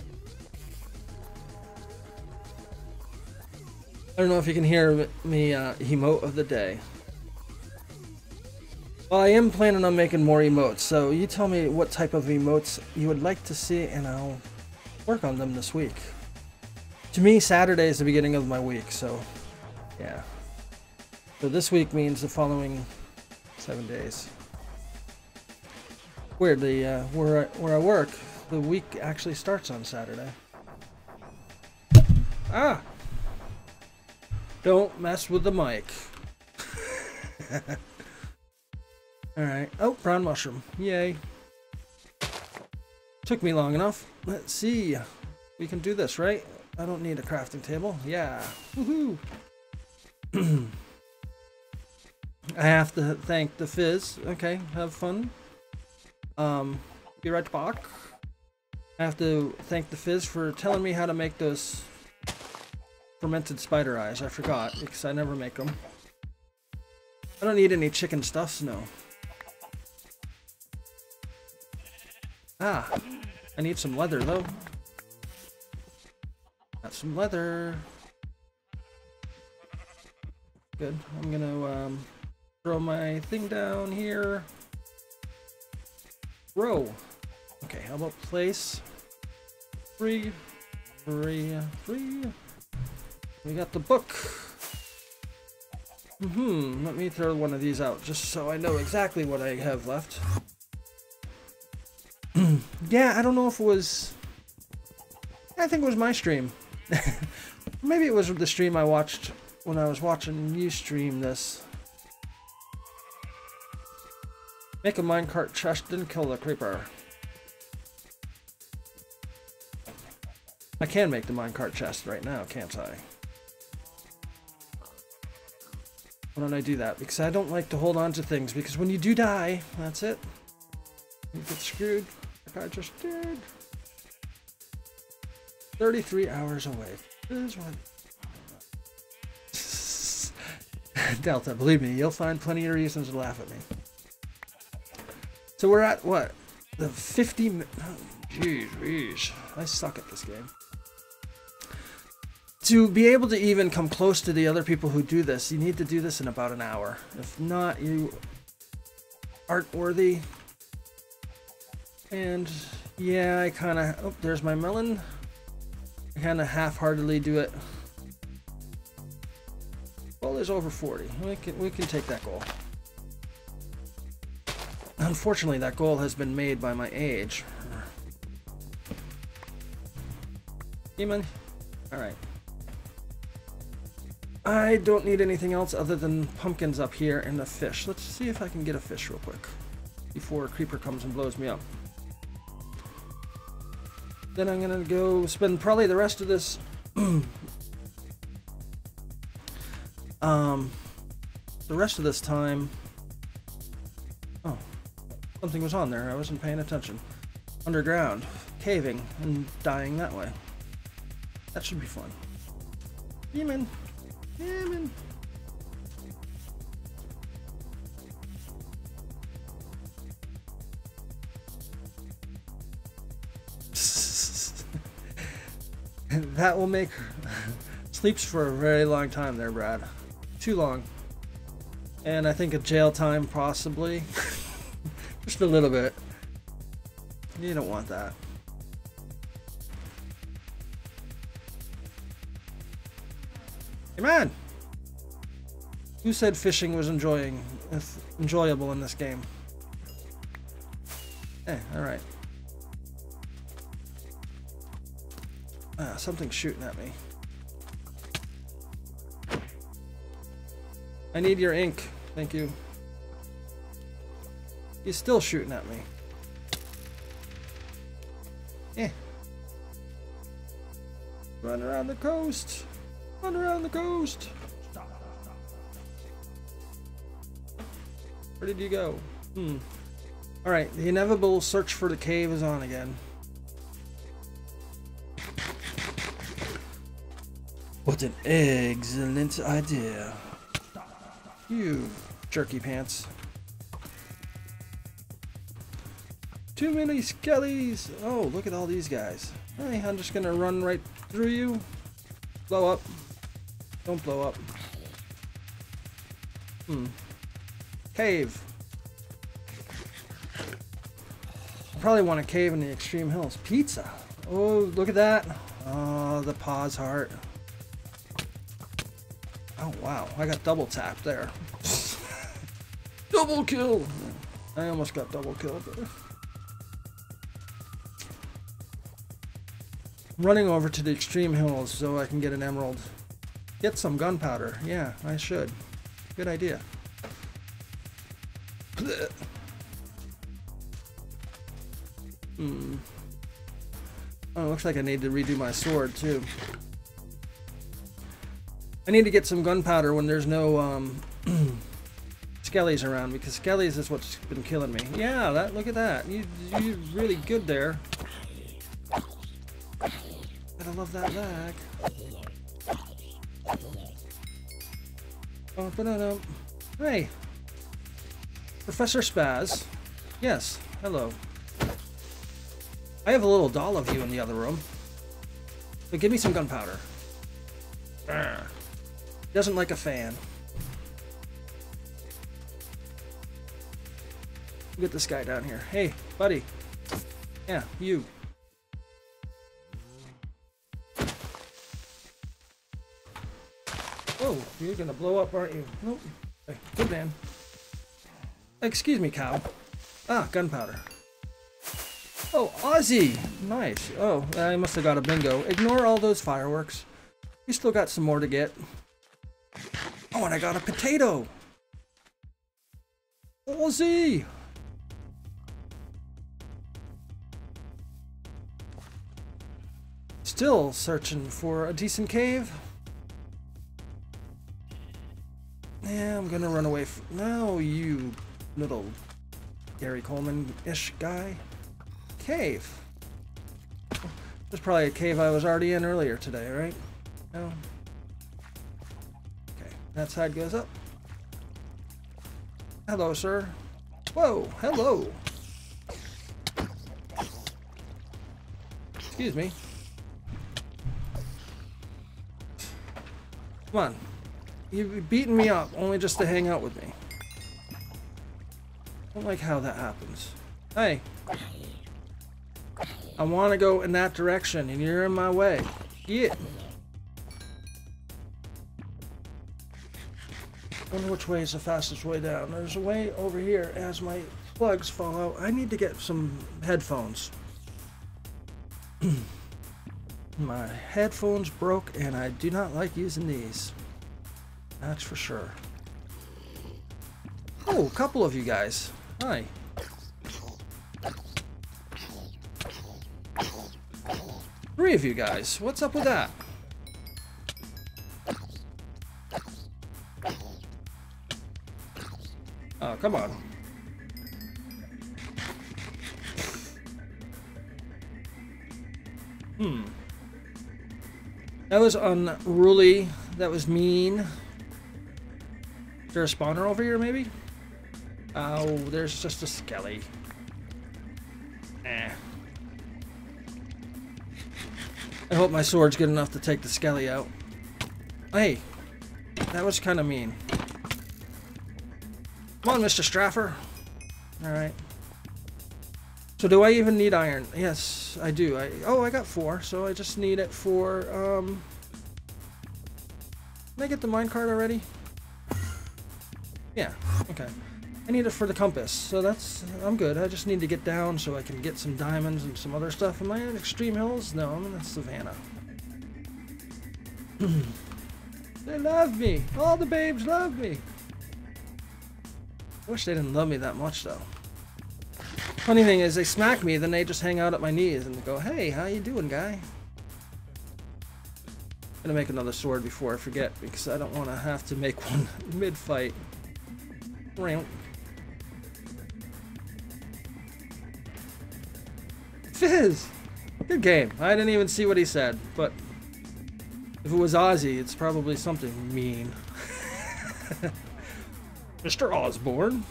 I don't know if you can hear me emote of the day. Well, I am planning on making more emotes, so you tell me what type of emotes you would like to see and I'll work on them this week. To me, Saturday is the beginning of my week, so yeah. So this week means the following 7 days. Weirdly, where I work, the week actually starts on Saturday. Ah! Don't mess with the mic. Alright. Oh, brown mushroom. Yay. Took me long enough. Let's see. We can do this, right? I don't need a crafting table. Yeah. Woohoo! I have to thank the Fizz. Okay, have fun. Be right back. I have to thank the Fizz for telling me how to make those fermented spider eyes. I forgot because I never make them. I don't need any chicken stuffs, no. Ah, I need some leather though. Got some leather. Good. I'm gonna throw my thing down here. Row. Okay, how about place? 3, 3, 3. We got the book. Let me throw one of these out just so I know exactly what I have left. Yeah, I don't know if it was... I think it was my stream. Maybe it was the stream I watched when I was watching you stream this. Make a minecart chest and kill the creeper. I can make the minecart chest right now, can't I? Why don't I do that? Because I don't like to hold on to things, because when you do die, that's it. You get screwed, like I just did. 33 hours away. This one. Delta, believe me, you'll find plenty of reasons to laugh at me. So we're at what? The 50 jeez, I suck at this game. To be able to even come close to the other people who do this, you need to do this in about an hour. If not, you aren't worthy. And yeah, I kind of... Oh, there's my melon. I kind of half-heartedly do it. Well, there's over 40. We can take that goal. Unfortunately, that goal has been made by my age. Demon. All right. I don't need anything else other than pumpkins up here and a fish. Let's see if I can get a fish real quick before a creeper comes and blows me up. Then I'm gonna go spend probably the rest of this the rest of this time. Oh, something was on there. I wasn't paying attention. Underground, caving, and dying that way. That should be fun. Demon! Demon! That will make sleeps for a very long time there, Brad. Too long. And I think a jail time possibly. Just a little bit. You don't want that. Hey man! Who said fishing was enjoyable in this game? Eh, alright. Ah, something's shooting at me. I need your ink. Thank you. He's still shooting at me. Eh. Run around the coast. Run around the coast. Where did you go? Alright, the inevitable search for the cave is on again. What an excellent idea. You jerky pants. Too many skellies. Oh, look at all these guys. Hey, I'm just gonna run right through you. Blow up. Don't blow up. Cave. I probably want a cave in the extreme hills. Pizza. Oh, look at that. Oh, the pause heart. Oh wow, I got double tapped there. Double kill! I almost got double killed there. Running over to the extreme hills so I can get an emerald. Get some gunpowder. Yeah, I should. Good idea. Oh, looks like I need to redo my sword too. I need to get some gunpowder when there's no skellies around, because skellies is what's been killing me. Yeah, look at that. You're really good there. Gotta love that lag. Oh, hey, Professor Spaz. Yes, hello. I have a little doll of you in the other room. But give me some gunpowder. Doesn't like a fan. Get this guy down here. Hey, buddy. Yeah, you. Oh, you're gonna blow up, aren't you? Nope. Hey, good man. Excuse me, cow. Ah, gunpowder. Oh, Ozzy! Nice. Oh, I must have got a bingo. Ignore all those fireworks. You still got some more to get. Oh, and I got a potato! Ozzy! Still searching for a decent cave. Yeah, I'm gonna run away from... No, you little Gary Coleman-ish guy. Cave. There's probably a cave I was already in earlier today, right? No. Okay, that side goes up. Hello, sir. Whoa, hello. Excuse me. Come on. You've beaten me up only just to hang out with me. I don't like how that happens. Hey. I want to go in that direction and you're in my way. Yeah. I wonder which way is the fastest way down. There's a way over here as my plugs fall out. I need to get some headphones. My headphones broke and I do not like using these. That's for sure. Oh, a couple of you guys. Hi. Three of you guys. What's up with that? Oh, come on. That was unruly. That was mean. Is there a spawner over here, maybe? Oh, there's just a skelly. Eh. I hope my sword's good enough to take the skelly out. Hey, that was kind of mean. Come on, Mr. Straffer. Alright. So do I even need iron? Yes, I do. I got 4, so I just need it for, Can I get the minecart already? Yeah, okay. I need it for the compass, so I'm good. I just need to get down so I can get some diamonds and some other stuff. Am I in Extreme Hills? No, I'm in Savannah. They love me. All the babes love me. I wish they didn't love me that much, though. Funny thing is, they smack me, then they just hang out at my knees and go, "Hey, how you doing, guy?" I'm gonna make another sword before I forget, because I don't want to have to make one mid-fight. Fizz! Good game. I didn't even see what he said, but if it was Ozzy, it's probably something mean. Mr. Osborne.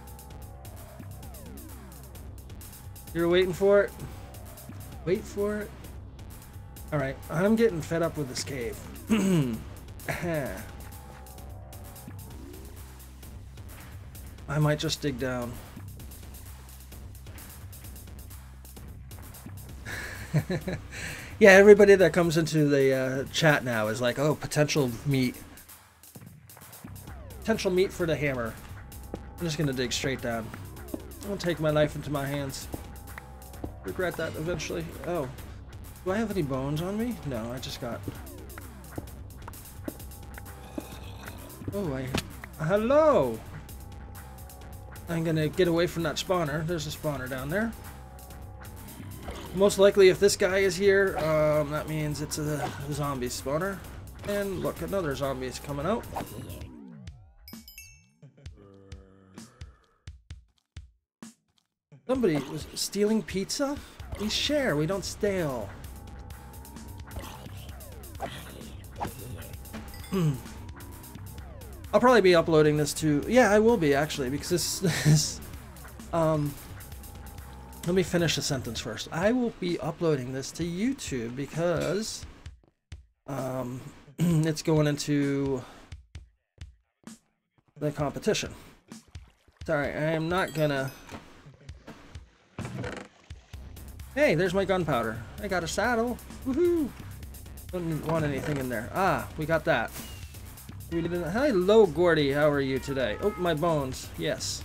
You're waiting for it? Wait for it? Alright, I'm getting fed up with this cave. I might just dig down. Yeah, everybody that comes into the chat now is like, oh, potential meat. Potential meat for the hammer. I'm just gonna dig straight down. I'll take my life into my hands. Regret that eventually. Oh. Do I have any bones on me? No, I just got... Oh, hello! I'm gonna get away from that spawner. There's a spawner down there. Most likely, if this guy is here, that means it's a zombie spawner. And look, another zombie is coming out. Somebody was stealing pizza? We share, we don't steal. I'll probably be uploading this to... Yeah, I will be, actually, because this let me finish the sentence first. I will be uploading this to YouTube because it's going into the competition. Sorry, I am not gonna... Hey, there's my gunpowder. I got a saddle. Woohoo! Don't want anything in there. Ah, we got that. We didn't... Hello, Gordy. How are you today? Oh, my bones. Yes.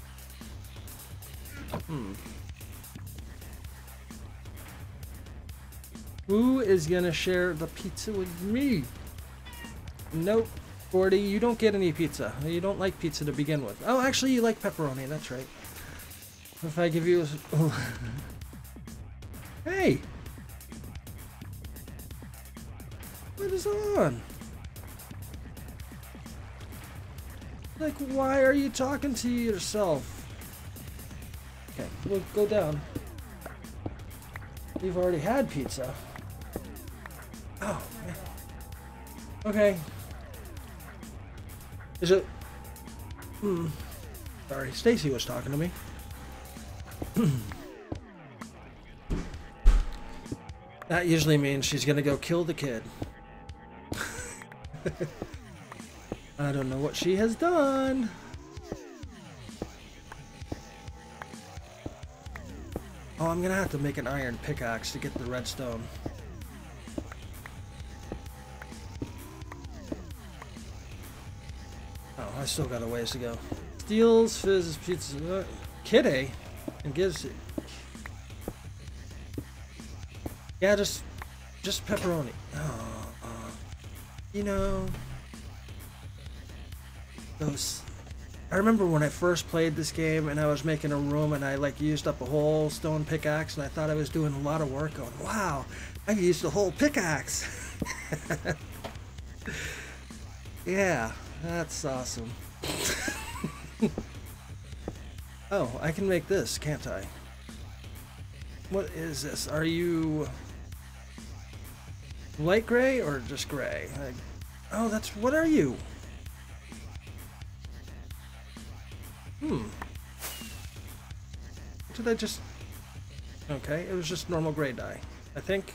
Who is gonna share the pizza with me? Nope. Gordy, you don't get any pizza. You don't like pizza to begin with. Oh, actually, you like pepperoni. That's right. If I give you a... Oh. Hey! What is on? Like, why are you talking to yourself? Okay, we'll go down. We've already had pizza. Oh, man. Okay. Is it... Sorry, Stacy was talking to me. That usually means she's gonna go kill the kid. I don't know what she has done. Oh, I'm gonna have to make an iron pickaxe to get the redstone. Oh, I still got a ways to go. Steals Fizz pizza. Kitty? And gives it. Yeah, just pepperoni. Oh, you know, those. I remember when I first played this game and I was making a room and I like used up a whole stone pickaxe and I thought I was doing a lot of work going, wow, I used a whole pickaxe. Yeah, that's awesome. Oh, I can make this, can't I? What is this? Are you light gray or just gray? Oh, that's, what are you? Did I just... Okay, it was just normal gray dye, I think.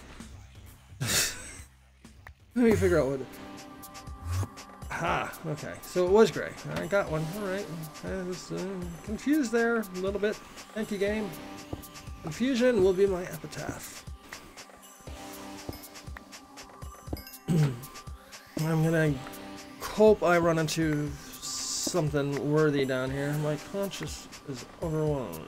Let me figure out what... Ah, okay, so it was gray. I got one, alright. I was confused there a little bit. Thank you, game. Confusion will be my epitaph. I'm gonna hope I run into something worthy down here. My conscience is overwhelmed.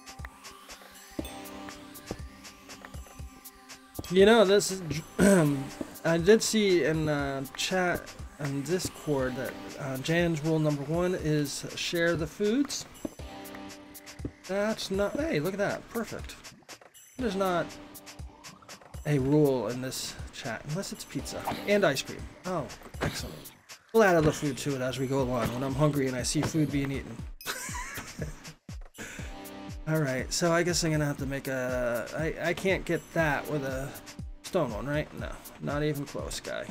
You know, this is... I did see in chat and Discord that Jan's rule number 1 is share the foods. That's not... Hey, look at that. Perfect. There's not a rule in this chat, unless it's pizza and ice cream. Oh, excellent. We'll add other food to it as we go along when I'm hungry and I see food being eaten. Alright, so I guess I'm gonna have to make a... I can't get that with a stone one, right? No, not even close, guy.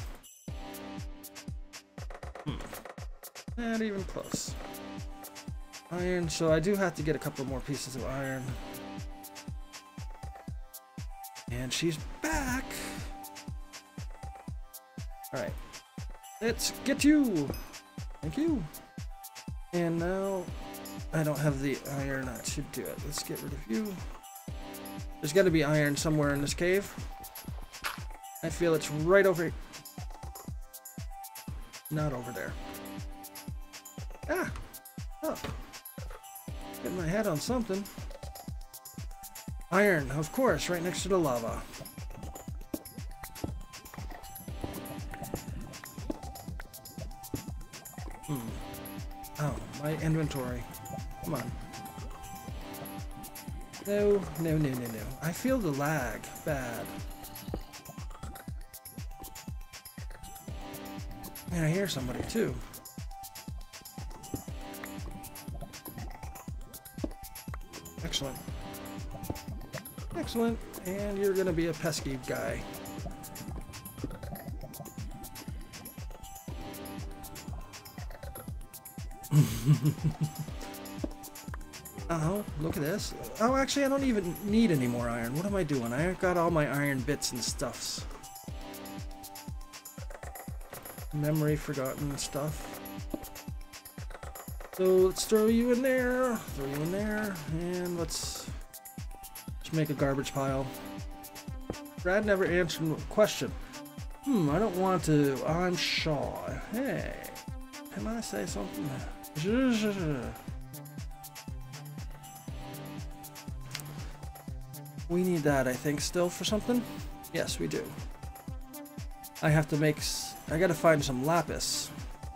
Not even close. Iron, so I do have to get a couple more pieces of iron. And she's back! Alright. Let's get you! Thank you! And now... I don't have the iron to do it. Let's get rid of you. There's got to be iron somewhere in this cave. I feel it's right over here. Not over there. Ah! Oh. Getting my head on something. Iron, of course, right next to the lava. Oh, my inventory. Come on. No, no, no, no, no. I feel the lag bad. And I hear somebody too. Excellent. Excellent. And you're gonna be a pesky guy. Oh, look at this. Oh, actually, I don't even need any more iron. What am I doing? I got all my iron bits and stuffs. Memory forgotten stuff. So let's throw you in there. Throw you in there. And let's make a garbage pile. Brad never answered the question. I don't want to. I'm shy. Hey, can I say something? We need that, I think, still for something? Yes, we do. I have to make... I gotta find some lapis.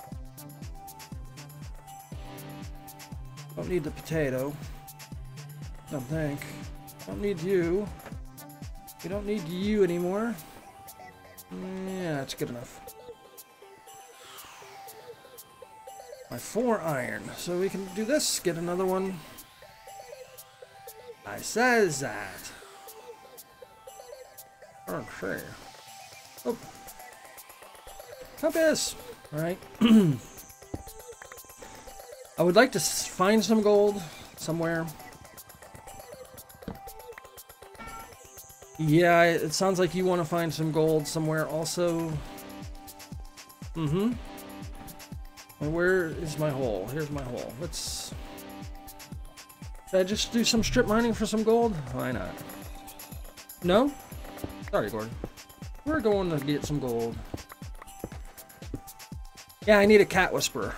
Don't need the potato. Don't think. Don't need you. We don't need you anymore. Yeah, that's good enough. My 4 iron. So we can do this, get another one. I says that. Okay. Oh. Compass! Alright. I would like to find some gold somewhere. Yeah, it sounds like you want to find some gold somewhere also. Well, where is my hole? Here's my hole. Let's... Should I just do some strip mining for some gold? Why not? No? Sorry, Gordon. We're going to get some gold. Yeah, I need a cat whisperer.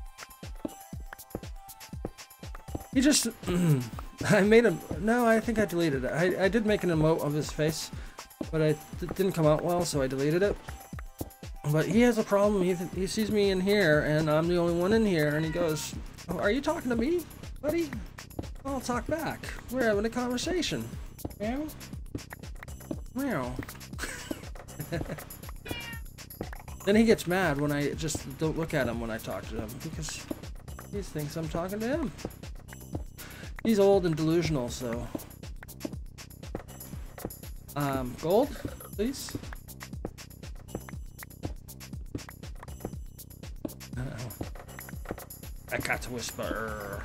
He just... I made him... No, I think I deleted it. I did make an emote of his face, but it didn't come out well, so I deleted it. But he has a problem. He sees me in here, and I'm the only one in here, and he goes, "Oh, are you talking to me, buddy?" I'll talk back. We're having a conversation. Meow. Meow. Then he gets mad when I just don't look at him when I talk to him, because he thinks I'm talking to him. He's old and delusional, so... gold, please? I got to whisper.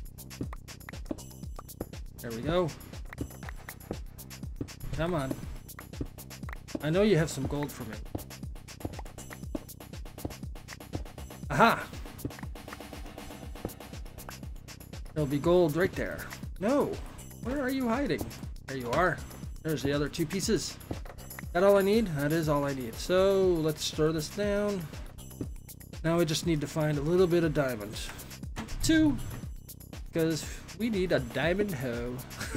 There we go. Come on. I know you have some gold for me. Aha! There'll be gold right there. No! Where are you hiding? There you are. There's the other 2 pieces. That all I need? That is all I need. So, let's throw this down. Now we just need to find a little bit of diamond. 2! Because we need a diamond hoe.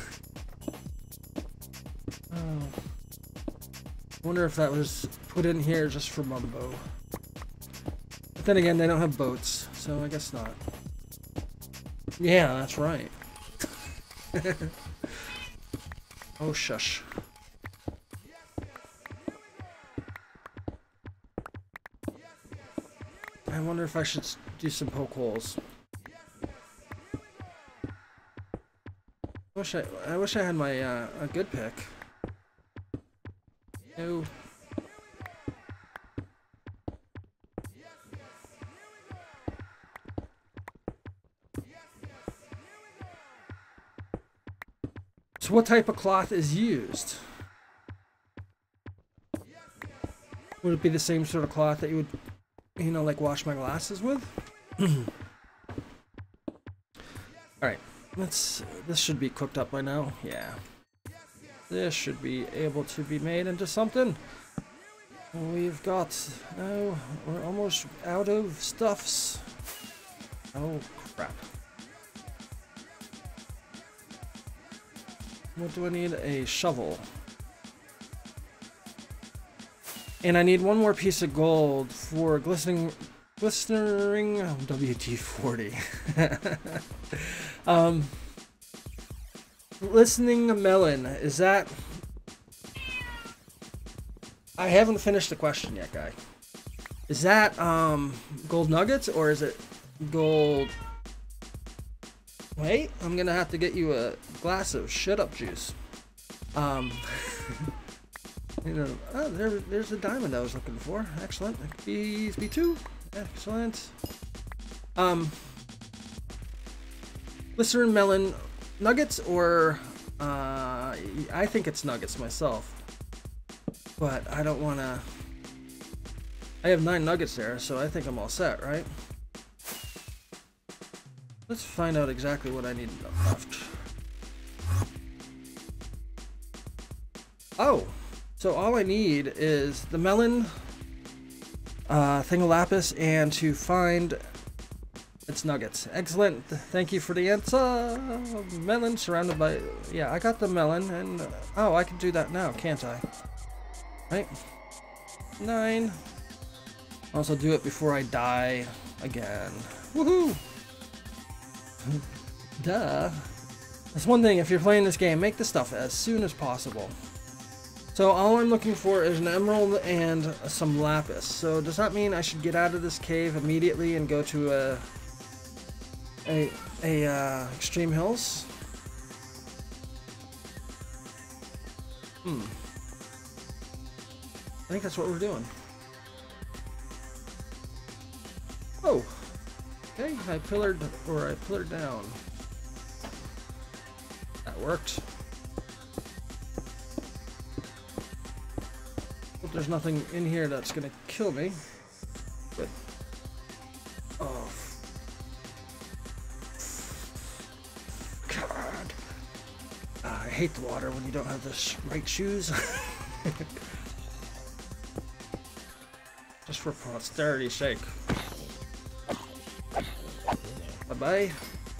Oh. Wonder if that was put in here just for Mumbo. But then again, they don't have boats, so I guess not. Yeah, that's right. Oh, shush. I wonder if I should do some poke holes. I wish I had my a good pick. No. So what type of cloth is used? Would it be the same sort of cloth that you would, you know, like wash my glasses with? Alright, this should be cooked up by now. Yeah. This should be able to be made into something. We've got, oh, we're almost out of stuffs. Oh, crap. What do I need? A shovel. And I need one more piece of gold for glistering WD-40. Listening melon, is that... I haven't finished the question yet, guy. Is that gold nuggets or is it gold... Wait, I'm gonna have to get you a glass of shut-up juice. You know, oh, there's the diamond I was looking for. Excellent. These B2. Excellent. Glycerin melon nuggets, or I think it's nuggets myself, but I don't want to. I have 9 nuggets there, so I think I'm all set, right? Let's find out exactly what I need left. Oh, so all I need is the melon thing of lapis and to find its nuggets. Excellent. Thank you for the answer. Melon surrounded by... Yeah, I got the melon and... oh, I can do that now, can't I? Right? 9. Also do it before I die again. Woohoo! Duh. That's one thing, if you're playing this game, make the stuff as soon as possible. So all I'm looking for is an emerald and some lapis. So does that mean I should get out of this cave immediately and go to Extreme Hills? I think that's what we're doing. Oh. Okay, I pillared down. That worked. Hope there's nothing in here that's gonna kill me. Good. Oh. God. I hate the water when you don't have the right shoes. Just for posterity's sake. Bye-bye.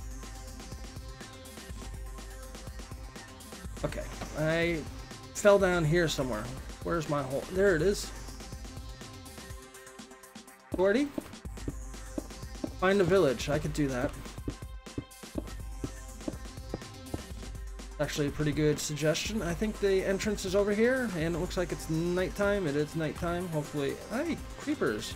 Okay, I fell down here somewhere. Where's my hole? There it is. Gordy? Find a village. I could do that. Actually a pretty good suggestion. I think the entrance is over here, and it looks like it's nighttime. It is nighttime. Hopefully. Hey, creepers.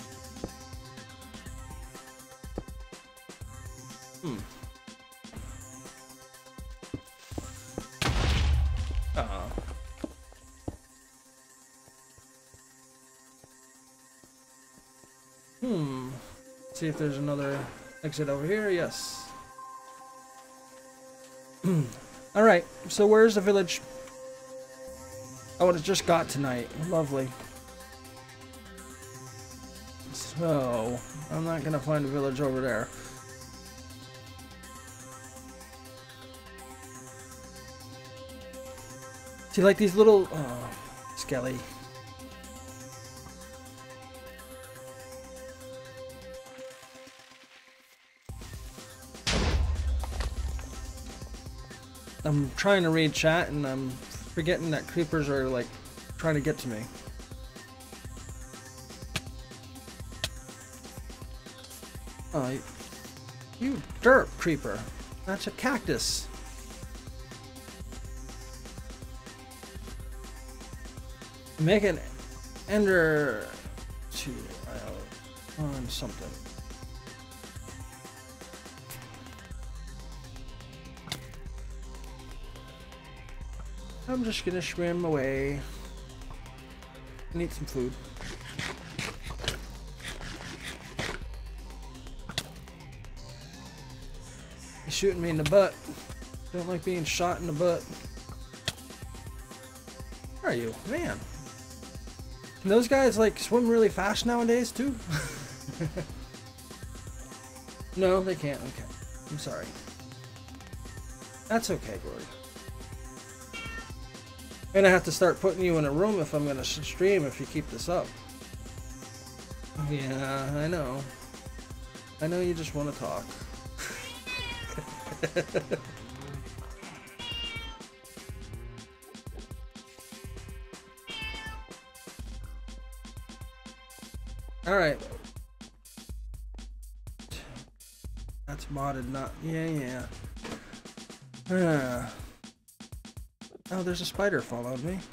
See if there's another exit over here. Yes. Alright, so where's the village? Oh, it just got tonight. Lovely. So, I'm not gonna find a village over there. See, like these little... Oh, Skelly. I'm trying to read chat and I'm forgetting that creepers are like trying to get to me. Oh, you derp creeper. That's a cactus. Make an ender to on something. I'm just gonna swim away. Need some food. He's shooting me in the butt. Don't like being shot in the butt. Where are you? Man. Can those guys like swim really fast nowadays too? No, they can't. Okay. I'm sorry. That's okay, Gordy. I'm gonna have to start putting you in a room if I'm gonna stream if you keep this up. Yeah, I know. I know you just want to talk. Alright. That's modded, not... Yeah. Oh, there's a spider following me.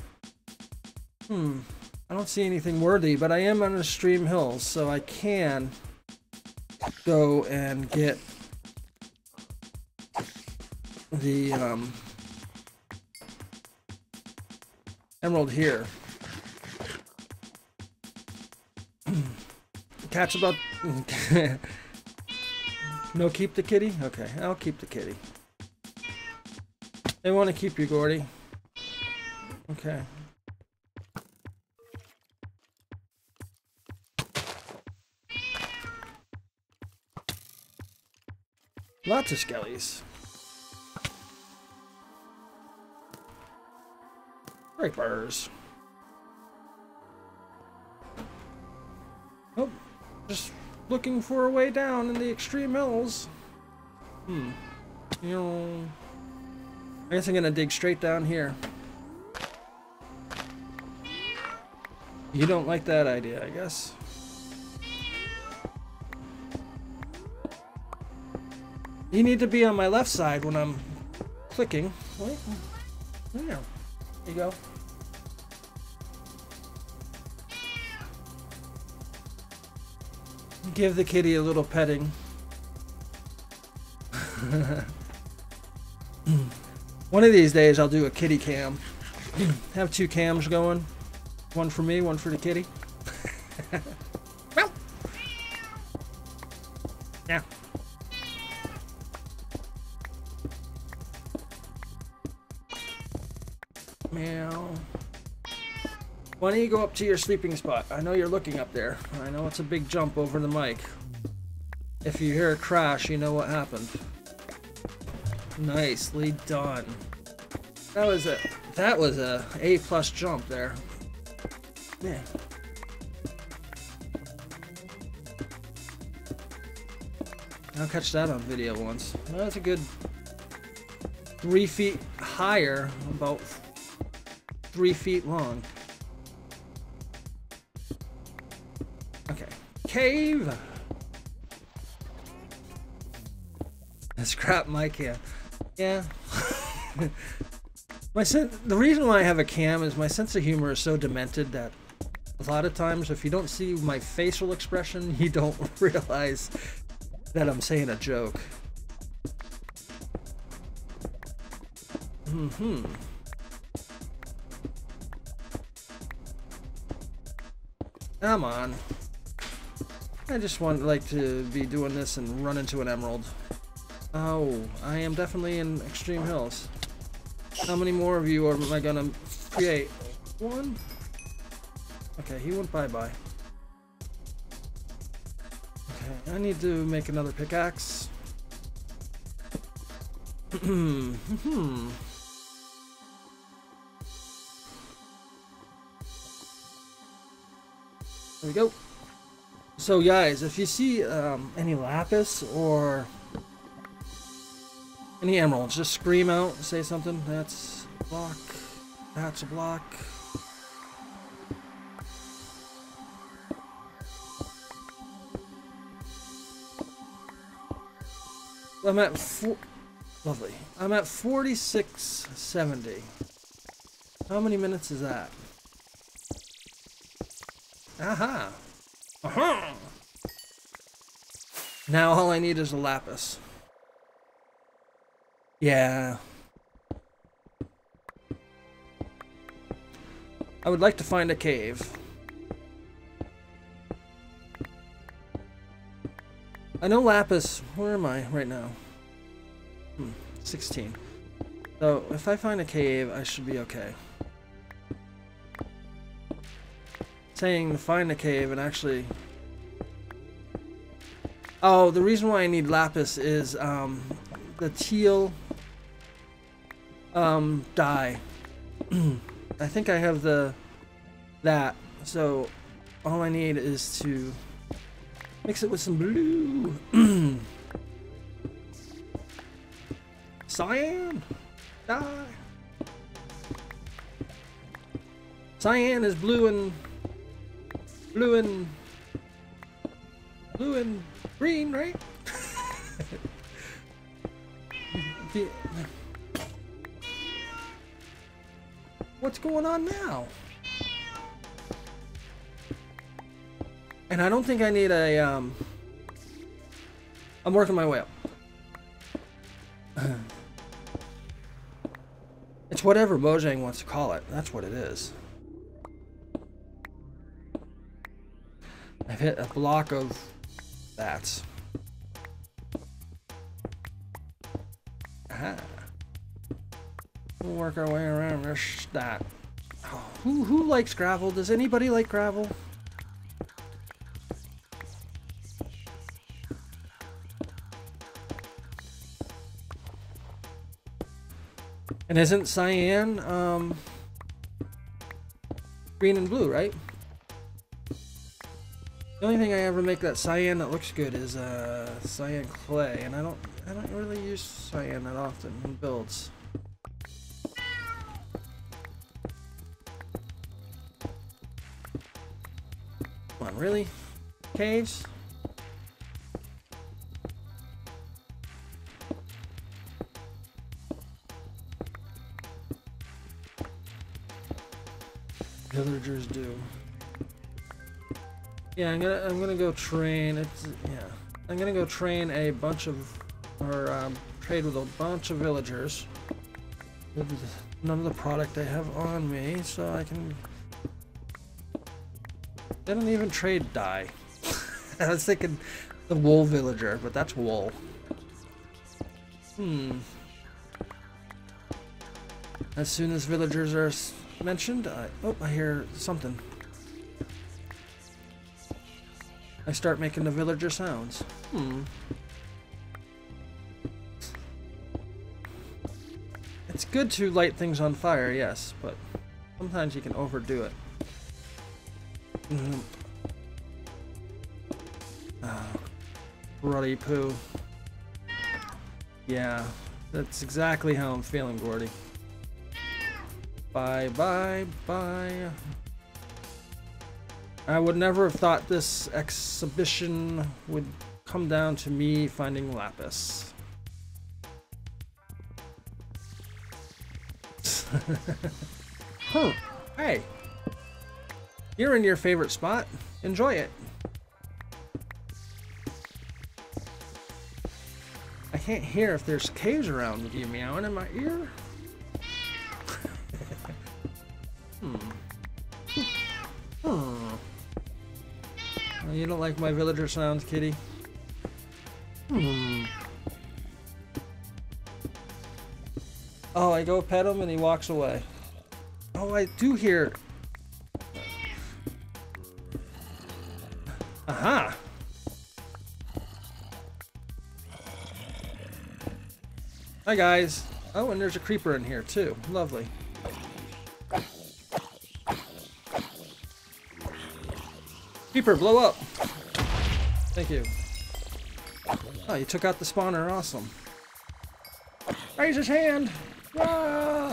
I don't see anything worthy, but I am on the Stream Hills, so I can go and get the emerald here. Cat's about... No, keep the kitty? Okay, I'll keep the kitty. They want to keep you, Gordy. Okay. Lots of skellies. Creepers. Oh, just looking for a way down in the extreme hills. You know, I guess I'm gonna dig straight down here. You don't like that idea, I guess. You need to be on my left side when I'm clicking. Wait. There you go. Give the kitty a little petting. One of these days I'll do a kitty cam. Have two cams going. One for me, one for the kitty. Well. Yeah. Meow. Why don't you go up to your sleeping spot? I know you're looking up there. I know it's a big jump over the mic. If you hear a crash, you know what happened. Nicely done. That was a A+ jump there. Yeah. I'll catch that on video once. Well, that's a good 3 feet higher, about 3 feet long. Okay. cave. Scrap my cam. Yeah. The reason why I have a cam is my sense of humor is so demented that a lot of times if you don't see my facial expression, you don't realize that I'm saying a joke. Come on. I just want like to be doing this and run into an emerald. Oh, I am definitely in Extreme Hills. How many more of you am I gonna create? One? Okay, he went bye-bye. Okay, I need to make another pickaxe. There we go. So guys, if you see any lapis or any emeralds, just scream out, say something. That's a block. That's a block. I'm at lovely. I'm at 46:70. How many minutes is that? Aha! Aha! Now all I need is a lapis. Yeah. I would like to find a cave. I know lapis. Where am I right now? 16. So if I find a cave, I should be okay. Saying to find a cave and actually... Oh, the reason why I need lapis is the teal dye. I think I have that. So all I need is to mix it with some blue. Cyan dye. Cyan is blue and green, right? What's going on now? And I don't think I need a I'm working my way up. It's whatever Mojang wants to call it. That's what it is. I've hit a block of that. Aha. We'll work our way around this that. Oh, who likes gravel? Does anybody like gravel? And isn't cyan green and blue, right? The only thing I ever make that cyan that looks good is cyan clay, and I don't really use cyan that often in builds. Come on, really? Caves? Villagers do. Yeah, I'm gonna go train. I'm gonna go train a bunch of, or trade with a bunch of villagers. With none of the product I have on me, so I can. They don't even trade dye. I was thinking the wool villager, but that's wool. As soon as villagers are mentioned, I hear something. I start making the villager sounds. It's good to light things on fire, yes, but sometimes you can overdo it. Ruddy poo. Yeah, that's exactly how I'm feeling, Gordy. Bye, bye, bye. I would never have thought this exhibition would come down to me finding lapis. Huh. Hey. You're in your favorite spot. Enjoy it. I can't hear if there's caves around with you meowing in my ear. Oh, you don't like my villager sounds, kitty? Oh, I go pet him and he walks away. Oh, I do hear. Aha! Hi guys. Oh, and there's a creeper in here too. Lovely. Creeper, blow up! Thank you. Oh, you took out the spawner. Awesome. Raise his hand! Ah!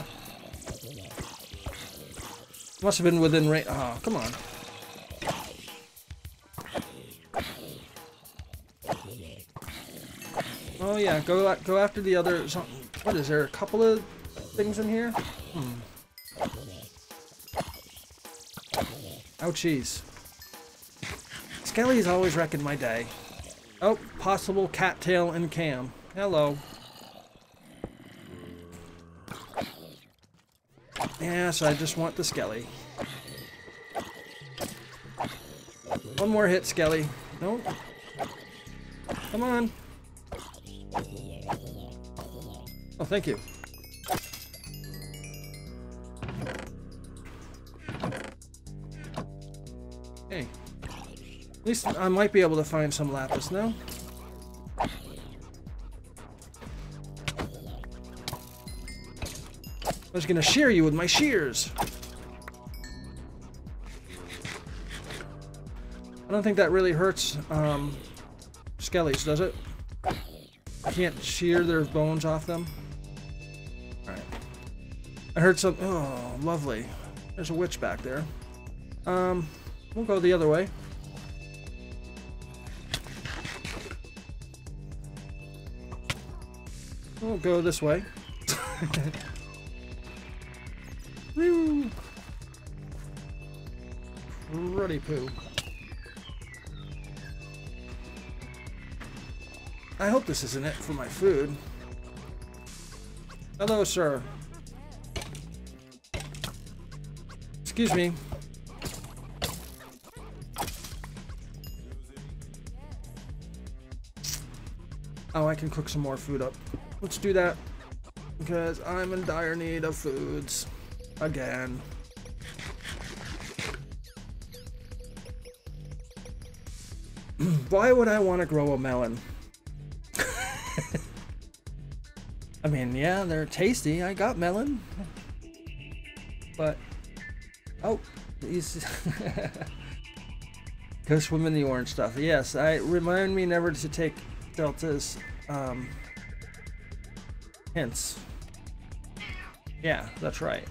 Must have been within range. Oh, come on. Oh yeah, go after the other. What is there? A couple of things in here? Ouchies. Skelly's always wrecking my day. Oh, possible cattail and cam. Hello. Yes, I just want the Skelly. One more hit, Skelly. No. Come on. Oh, thank you. Hey. At least I might be able to find some lapis now. I was gonna shear you with my shears. I don't think that really hurts skellies, does it? I can't shear their bones off them. Alright. I heard some. Oh, lovely. There's a witch back there. We'll go the other way. We'll go this way. Woo! Ruddy poo. I hope this isn't it for my food. Hello, sir. Excuse me. Oh, I can cook some more food up. Let's do that. Because I'm in dire need of foods. Again. Why would I want to grow a melon? I mean, yeah, they're tasty. I got melon. But, oh, these go swim in the orange stuff. Yes, remind me never to take Delta's hints. Yeah, that's right.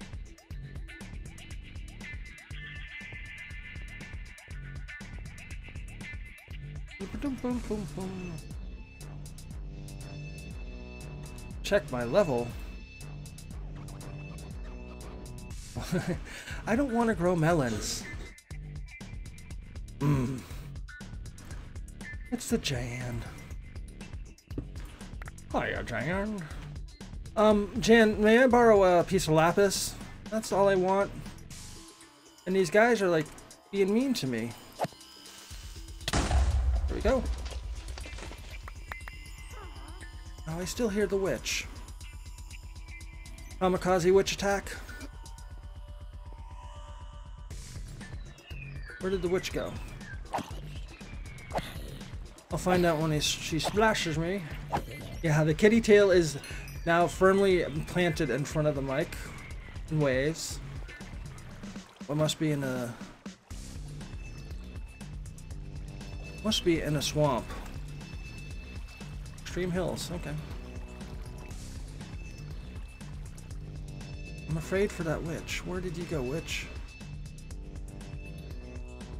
Check my level. I don't want to grow melons. It's the Jan. Hiya, Jan. Jan, may I borrow a piece of lapis? That's all I want. And these guys are like being mean to me. There we go. Oh, I still hear the witch. Kamikaze witch attack. Where did the witch go? I'll find out when she splashes me. Yeah, the kitty tail is now firmly planted in front of the mic in waves. What must be in a swamp. Extreme hills, okay. I'm afraid for that witch. Where did you go, witch?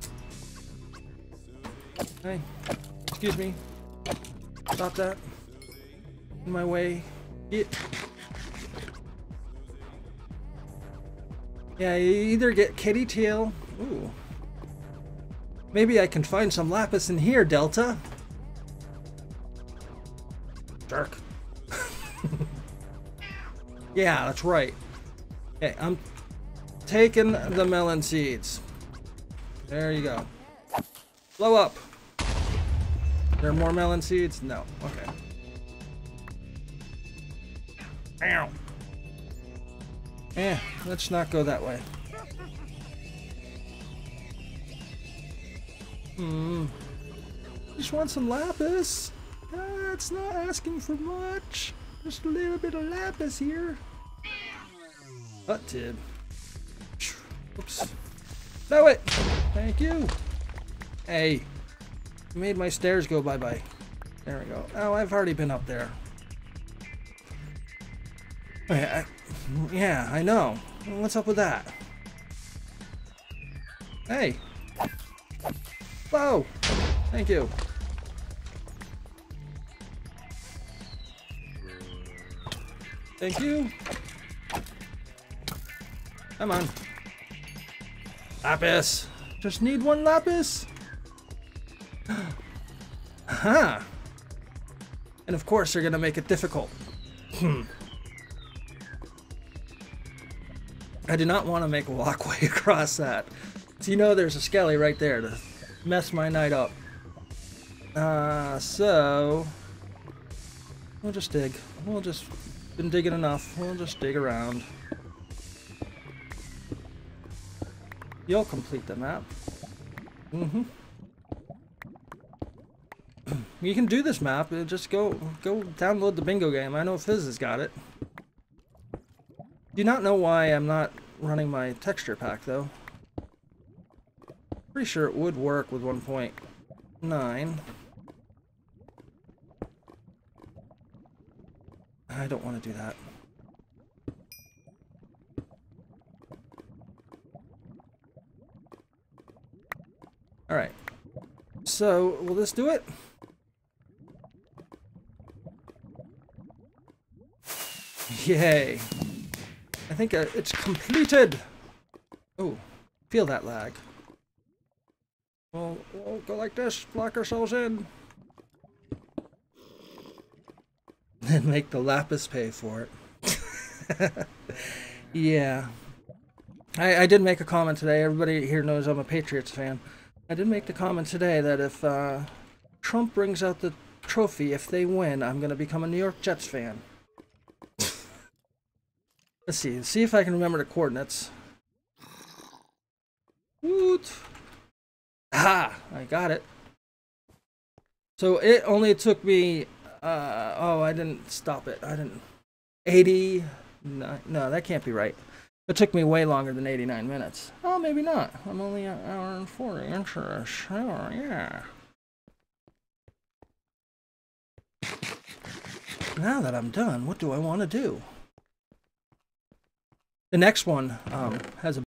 Hey, excuse me. Stop that. In my way. Yeah, you either get kitty tail. Ooh. Maybe I can find some lapis in here, Delta. Jerk. Yeah, that's right. Okay, I'm taking the melon seeds. There you go. Blow up. There are more melon seeds? No. Okay. Ow. Let's not go that way. Just want some lapis. It's not asking for much. Just a little bit of lapis here. That did. Oops. No it. Thank you. Hey. You made my stairs go bye-bye. There we go. Oh, I've already been up there. Okay, yeah, I know. What's up with that? Hey. Whoa. Thank you. Thank you. Come on. Lapis. Just need one lapis. Huh. And of course they're gonna make it difficult. I do not want to make a walkway across that. So you know there's a skelly right there to mess my night up. So we'll just dig. We'll just been digging enough. We'll just dig around. You'll complete the map. You can do this map. Just go download the bingo game. I know Fizz has got it. Do not know why I'm not running my texture pack though. Pretty sure it would work with 1.9. I don't want to do that. Alright. So, will this do it? Yay. I think it's completed. Oh, feel that lag. We'll go like this, block ourselves in. Then make the lapis pay for it. Yeah. I did make a comment today. Everybody here knows I'm a Patriots fan. I did make the comment today that if Trump brings out the trophy, if they win, I'm going to become a New York Jets fan. Let's see if I can remember the coordinates. Woot! Ah, I got it. So it only took me, oh, I didn't stop it. I didn't, 89, no, that can't be right. It took me way longer than 89 minutes. Oh, maybe not. I'm only an hour and 40 inches. Oh, yeah. Now that I'm done, what do I want to do? The next one has a